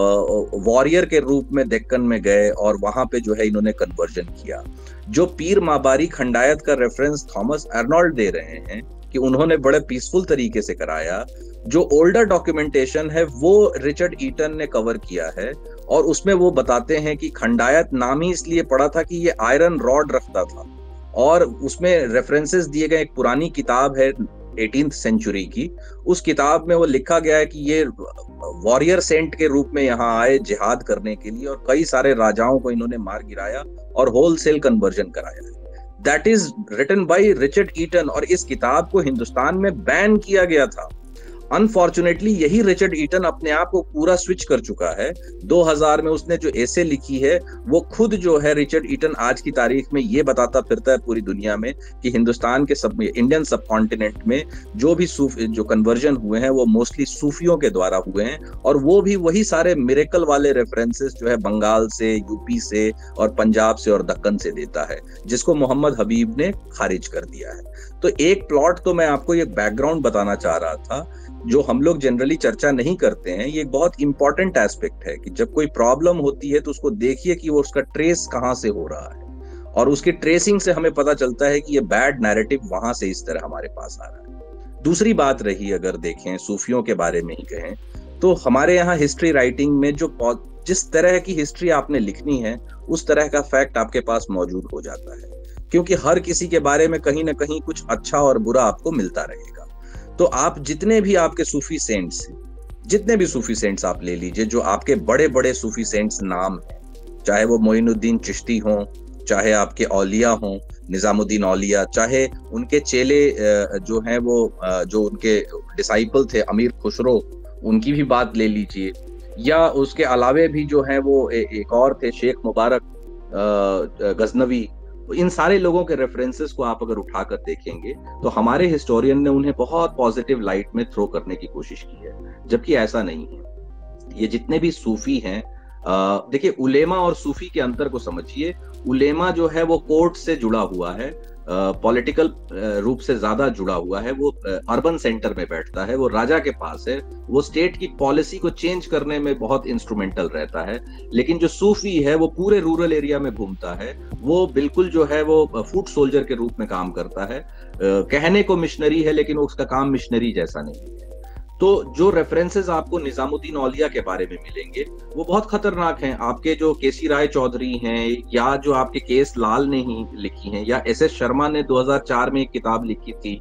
वॉरियर के रूप में दक्कन में गए और वहां पे जो है इन्होंने कन्वर्जन किया। जो पीर माबारी खंडायत का रेफरेंस थॉमस अर्नोल्ड दे रहे हैं कि उन्होंने बड़े पीसफुल तरीके से कराया, जो ओल्डर डॉक्यूमेंटेशन है वो रिचर्ड ईटन ने कवर किया है, और उसमें वो बताते हैं कि खंडायत नाम ही इसलिए पड़ा था कि ये आयरन रॉड रखता था, और उसमें रेफरेंसेस दिए गए। एक पुरानी किताब है 18th सेंचुरी की, उस किताब में वो लिखा गया है कि ये वॉरियर सेंट के रूप में यहाँ आए जिहाद करने के लिए, और कई सारे राजाओं को इन्होंने मार गिराया और होलसेल कन्वर्जन कराया है। That is written by Richard Eaton, और इस किताब को हिंदुस्तान में बैन किया गया था। अनफॉर्चुनेटली यही रिचर्ड ईटन अपने आप को पूरा स्विच कर चुका है। 2000 में उसने जो एसे लिखी है, वो खुद जो है रिचर्ड ईटन आज की तारीख में ये बताता फिरता है पूरी दुनिया में कि हिंदुस्तान के इंडियन सब कॉन्टिनेंट में जो भी जो कन्वर्जन हुए हैं वो मोस्टली सूफियों के द्वारा हुए हैं, और वो भी वही सारे मिरेकल वाले रेफरेंसेस जो है बंगाल से, यूपी से और पंजाब से और दक्कन से देता है, जिसको मोहम्मद हबीब ने खारिज कर दिया है। तो एक प्लॉट तो मैं आपको ये बैकग्राउंड बताना चाह रहा था जो हम लोग जनरली चर्चा नहीं करते हैं। ये एक बहुत इंपॉर्टेंट एस्पेक्ट है कि जब कोई प्रॉब्लम होती है तो उसको देखिए कि वो उसका ट्रेस कहाँ से हो रहा है, और उसकी ट्रेसिंग से हमें पता चलता है कि ये बैड नैरेटिव वहां से इस तरह हमारे पास आ रहा है। दूसरी बात रही, अगर देखें सूफियों के बारे में ही कहें, तो हमारे यहाँ हिस्ट्री राइटिंग में जिस तरह की हिस्ट्री आपने लिखनी है उस तरह का फैक्ट आपके पास मौजूद हो जाता है, क्योंकि हर किसी के बारे में कहीं ना कहीं कुछ अच्छा और बुरा आपको मिलता रहेगा। तो आप जितने भी आपके सूफी सेंट्स, जितने भी सूफी सेंट्स आप ले लीजिए, जो आपके बड़े बड़े सूफी सेंट्स नाम हैं, चाहे वो मोइनुद्दीन चिश्ती हों, चाहे आपके औलिया हों, निजामुद्दीन औलिया, चाहे उनके चेले जो हैं वो जो उनके डिसाइपल थे अमीर खुसरो, उनकी भी बात ले लीजिए, या उसके अलावे भी जो हैं वो एक और थे शेख मुबारक गजनवी। इन सारे लोगों के रेफरेंसेस को आप अगर उठाकर देखेंगे तो हमारे हिस्टोरियन ने उन्हें बहुत पॉजिटिव लाइट में थ्रो करने की कोशिश की है, जबकि ऐसा नहीं है। ये जितने भी सूफी हैं, देखिए उलेमा और सूफी के अंतर को समझिए। उलेमा जो है वो कोर्ट से जुड़ा हुआ है, पॉलिटिकल रूप से ज्यादा जुड़ा हुआ है, वो अर्बन सेंटर में बैठता है, वो राजा के पास है, वो स्टेट की पॉलिसी को चेंज करने में बहुत इंस्ट्रूमेंटल रहता है। लेकिन जो सूफी है वो पूरे रूरल एरिया में घूमता है, वो बिल्कुल जो है वो फुट सोल्जर के रूप में काम करता है। कहने को मिशनरी है लेकिन उसका काम मिशनरी जैसा नहीं है। तो जो रेफरेंसेस आपको निजामुद्दीन औलिया के बारे में मिलेंगे वो बहुत खतरनाक हैं। आपके जो केसी राय चौधरी हैं, या जो आपके केएस लाल ने ही लिखी हैं, या एसएस शर्मा ने 2004 में एक किताब लिखी थी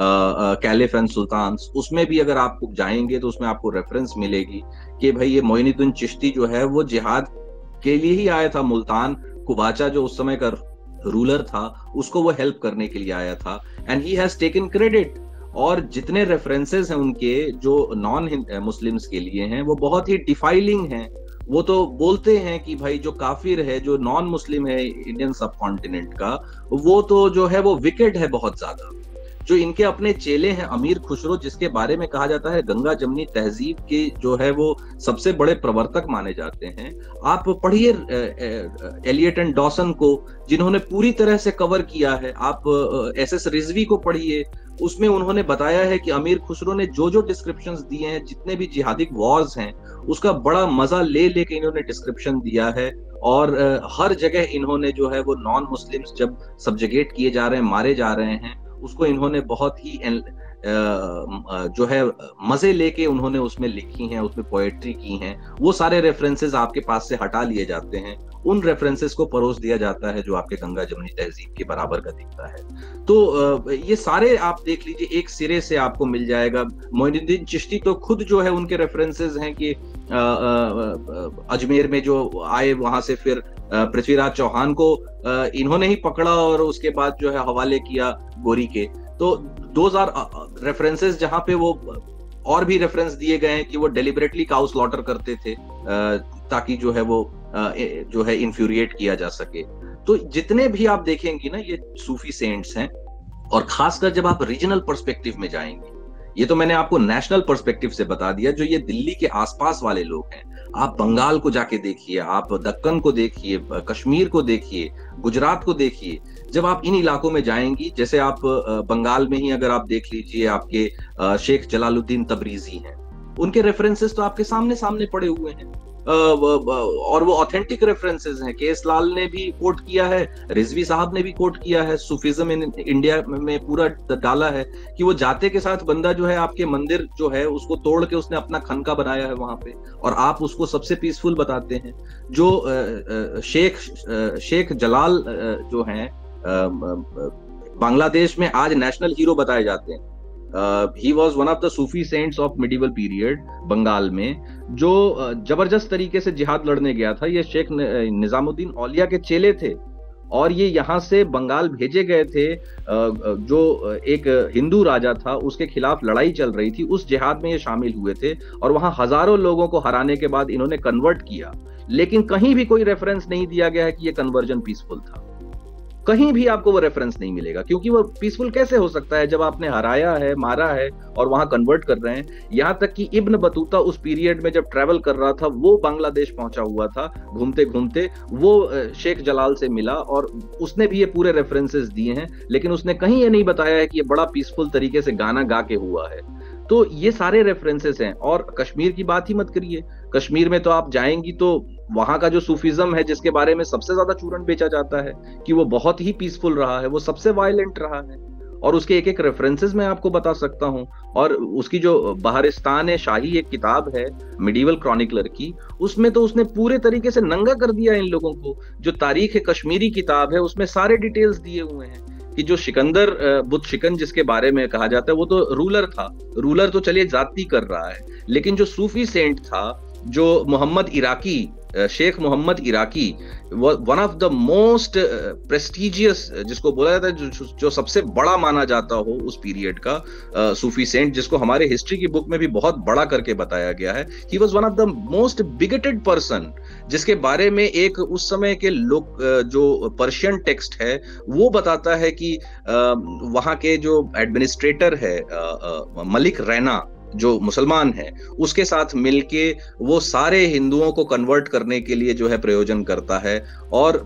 कैलिफ एंड सुल्तान्स, उसमें भी अगर आप जाएंगे तो उसमें आपको रेफरेंस मिलेगी कि भाई ये मोइनुद्दीन चिश्ती जो है वो जिहाद के लिए ही आया था। मुल्तान कुबाचा जो उस समय का रूलर था उसको वो हेल्प करने के लिए आया था, and he has taken credit. और जितने रेफरेंसेस हैं उनके जो नॉन मुस्लिम्स के लिए हैं वो बहुत ही डिफाइलिंग हैं। वो तो बोलते हैं कि भाई जो काफिर है, जो नॉन मुस्लिम है इंडियन सब कॉन्टिनेंट का, वो तो जो है वो विकेट है बहुत ज्यादा। जो इनके अपने चेले हैं अमीर खुसरो, जिसके बारे में कहा जाता है गंगा जमनी तहजीब के जो है वो सबसे बड़े प्रवर्तक माने जाते हैं। आप पढ़िए एलियट एंड डॉसन को, जिन्होंने पूरी तरह से कवर किया है। आप एसएस रिजवी को पढ़िए, उसमें उन्होंने बताया है कि अमीर खुसरो ने जो जो डिस्क्रिप्शंस दिए हैं, जितने भी जिहादिक वॉर्स हैं, उसका बड़ा मजा ले लेके इन्होंने डिस्क्रिप्शन दिया है। और हर जगह इन्होंने जो है वो नॉन मुस्लिम्स जब सब्जगेट किए जा रहे हैं, मारे जा रहे हैं, उसको इन्होंने बहुत ही जो है मजे लेके उन्होंने उसमें लिखी हैं, उसमें पोएट्री की हैं, वो सारे रेफरेंसेस आपके पास से हटा लिए जाते हैं, उन रेफरेंसेस को परोस दिया जाता है जो आपके गंगा जमुनी तहजीब के बराबर का दिखता है। तो ये सारे आप देख लीजिए, एक सिरे से आपको मिल जाएगा। मोइनुद्दीन चिश्ती तो खुद जो है उनके रेफरेंसेस हैं कि अजमेर में जो आए, वहां से फिर पृथ्वीराज चौहान को इन्होंने ही पकड़ा और उसके बाद जो है हवाले किया गोरी के। तो 2000 रेफरेंसेस जहां पे वो और भी रेफरेंस दिए गए हैं कि वो डेलिबरेटली काउ स्लॉटर करते थे ताकि जो है वो जो है इन्फ्यूरिएट किया जा सके। तो जितने भी आप देखेंगे ना ये सूफी सेंट्स हैं, और खासकर जब आप रीजनल पर्सपेक्टिव में जाएंगे, ये तो मैंने आपको नेशनल पर्सपेक्टिव से बता दिया, जो ये दिल्ली के आसपास वाले लोग हैं, आप बंगाल को जाके देखिए, आप दक्कन को देखिए, कश्मीर को देखिए, गुजरात को देखिए। जब आप इन इलाकों में जाएंगी, जैसे आप बंगाल में ही अगर आप देख लीजिए, आपके शेख जलालुद्दीन तबरीजी हैं, उनके रेफरेंसेस तो आपके सामने सामने पड़े हुए हैं, और वो ऑथेंटिक रेफरेंसेस हैं। के एस लाल ने भी कोट किया है, रिजवी साहब ने भी कोट किया है, सूफिज्म इन इंडिया में पूरा डाला है कि वो जाते के साथ बंदा जो है आपके मंदिर जो है उसको तोड़ के उसने अपना खनका बनाया है वहां पे, और आप उसको सबसे पीसफुल बताते हैं। जो शेख जलाल जो हैं बांग्लादेश में आज नेशनल हीरो बताए जाते हैं। He was one of the Sufi saints of medieval period Bengal में, जो जबरदस्त तरीके से जिहाद लड़ने गया था। ये शेख निजामुद्दीन औलिया के चेले थे, और ये यहाँ से बंगाल भेजे गए थे। जो एक हिंदू राजा था उसके खिलाफ लड़ाई चल रही थी, उस जिहाद में ये शामिल हुए थे, और वहां हजारों लोगों को हराने के बाद इन्होंने कन्वर्ट किया। लेकिन कहीं भी कोई रेफरेंस नहीं दिया गया है कि ये कन्वर्जन पीसफुल था। कहीं भी आपको वो रेफरेंस नहीं मिलेगा, क्योंकि वो पीसफुल कैसे हो सकता है जब आपने हराया है, मारा है और वहां कन्वर्ट कर रहे हैं। यहाँ तक कि इब्न बतूता उस पीरियड में जब ट्रैवल कर रहा था, वो बांग्लादेश पहुंचा हुआ था, घूमते घूमते वो शेख जलाल से मिला, और उसने भी ये पूरे रेफरेंसेस दिए हैं, लेकिन उसने कहीं ये नहीं बताया है कि ये बड़ा पीसफुल तरीके से गाना गा के हुआ है। तो ये सारे रेफरेंसेस हैं। और कश्मीर की बात ही मत करिए, कश्मीर में तो आप जाएंगी तो वहां का जो सूफिज्म है, जिसके बारे में सबसे ज्यादा चूरन बेचा जाता है कि वो बहुत ही पीसफुल रहा है, वो सबसे वायलेंट रहा है, और उसके एक एक रेफरेंसेस मैं आपको बता सकता हूं। और उसकी जो बहारिस्तान है शाही एक किताब है मिडीवल क्रॉनिकलर की, उसमें तो उसने पूरे तरीके से नंगा कर दिया इन लोगों को। जो तारीख कश्मीरी किताब है उसमें सारे डिटेल्स दिए हुए हैं कि जो सिकंदर बुत शिकन जिसके बारे में कहा जाता है, वो तो रूलर था। रूलर तो चलिए जाति कर रहा है, लेकिन जो सूफी सेंट था, जो Mohammad Iraqi, Sheikh Mohammad Iraqi, one of the most prestigious, जिसको बोला जाता है जो सबसे बड़ा माना जाता हो उस पीरियड का सूफी सेंट, जिसको हमारे हिस्ट्री की बुक में भी बहुत बड़ा करके बताया गया है। He was one of the most bigoted person, जिसके बारे में एक उस समय के लोग जो पर्शियन टेक्स्ट है वो बताता है कि वहां के जो एडमिनिस्ट्रेटर है मलिक रैना, जो मुसलमान है, उसके साथ मिलके वो सारे हिंदुओं को कन्वर्ट करने के लिए जो है प्रयोजन करता है, और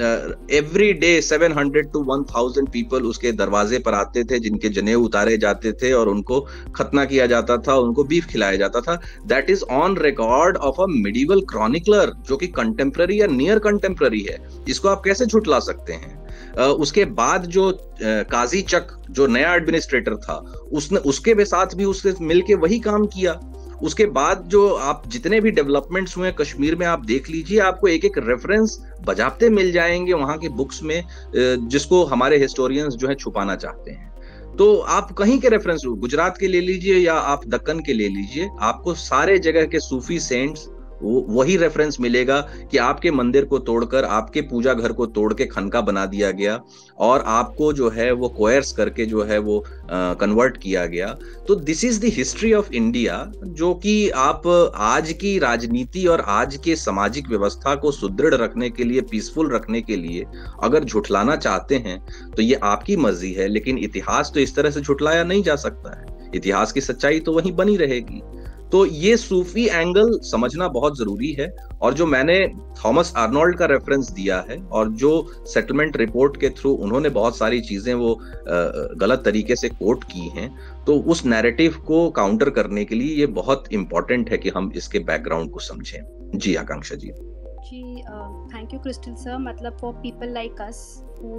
एवरी डे 700 to 1000 पीपल उसके दरवाजे पर आते थे, जिनके जनेऊ उतारे जाते थे और उनको खतना किया जाता था, उनको बीफ खिलाया जाता था। That is on record of a medieval chronicler, जो कि कंटेम्पररी या नियर कंटेम्पररी है। इसको आप कैसे झुठला सकते हैं? उसके बाद जो काजी चक, जो नया एडमिनिस्ट्रेटर था, उसने उसके साथ भी उससे मिलके वही काम किया। उसके बाद जो आप जितने भी डेवलपमेंट्स हुए कश्मीर में, आप देख लीजिए, आपको एक एक रेफरेंस बजाते मिल जाएंगे वहां के बुक्स में, जिसको हमारे हिस्टोरियंस जो है छुपाना चाहते हैं। तो आप कहीं के रेफरेंस, गुजरात के ले लीजिए या आप दक्कन के ले लीजिए, आपको सारे जगह के सूफी सेंट्स वही रेफरेंस मिलेगा कि आपके मंदिर को तोड़कर, आपके पूजा घर को तोड़ के खनका बना दिया गया, और आपको जो है वो कोयर्स करके जो है वो कन्वर्ट किया गया। तो this is the history of India, जो कि आप आज की राजनीति और आज के सामाजिक व्यवस्था को सुदृढ़ रखने के लिए, पीसफुल रखने के लिए अगर झुठलाना चाहते हैं तो ये आपकी मर्जी है, लेकिन इतिहास तो इस तरह से झुठलाया नहीं जा सकता है। इतिहास की सच्चाई तो वहीं बनी रहेगी। तो ये सूफी एंगल समझना बहुत जरूरी है। और जो मैंने थॉमस आर्नोल्ड का रेफरेंस दिया है, और जो सेटलमेंट रिपोर्ट के थ्रू उन्होंने बहुत सारी चीजें वो गलत तरीके से कोट की हैं, तो उस नैरेटिव को काउंटर करने के लिए ये बहुत इंपॉर्टेंट है कि हम इसके बैकग्राउंड को समझें। जी Akanksha ji. Thank you Crystal sir. मतलब for people like us who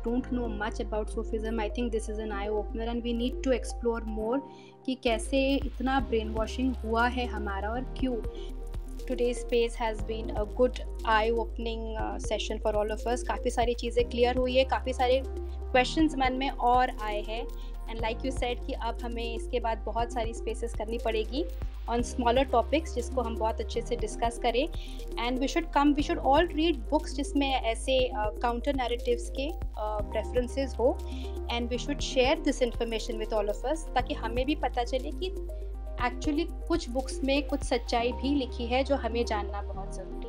don't know much about Sufism, I think this is an eye opener and we need to explore more कि कैसे इतना brain washing हुआ है हमारा और क्यों. Today's space has been a good eye-opening session for all of us. काफ़ी सारी चीज़ें clear हुई है, काफ़ी सारे questions मन में और आए हैं. And like you said कि अब हमें इसके बाद बहुत सारी spaces करनी पड़ेगी on smaller topics जिसको हम बहुत अच्छे से discuss करें. And we should all read books जिसमें ऐसे counter narratives के preferences हो. And we should share this information with all of us ताकि हमें भी पता चले कि एक्चुअली कुछ बुक्स में कुछ सच्चाई भी लिखी है जो हमें जानना बहुत ज़रूरी है.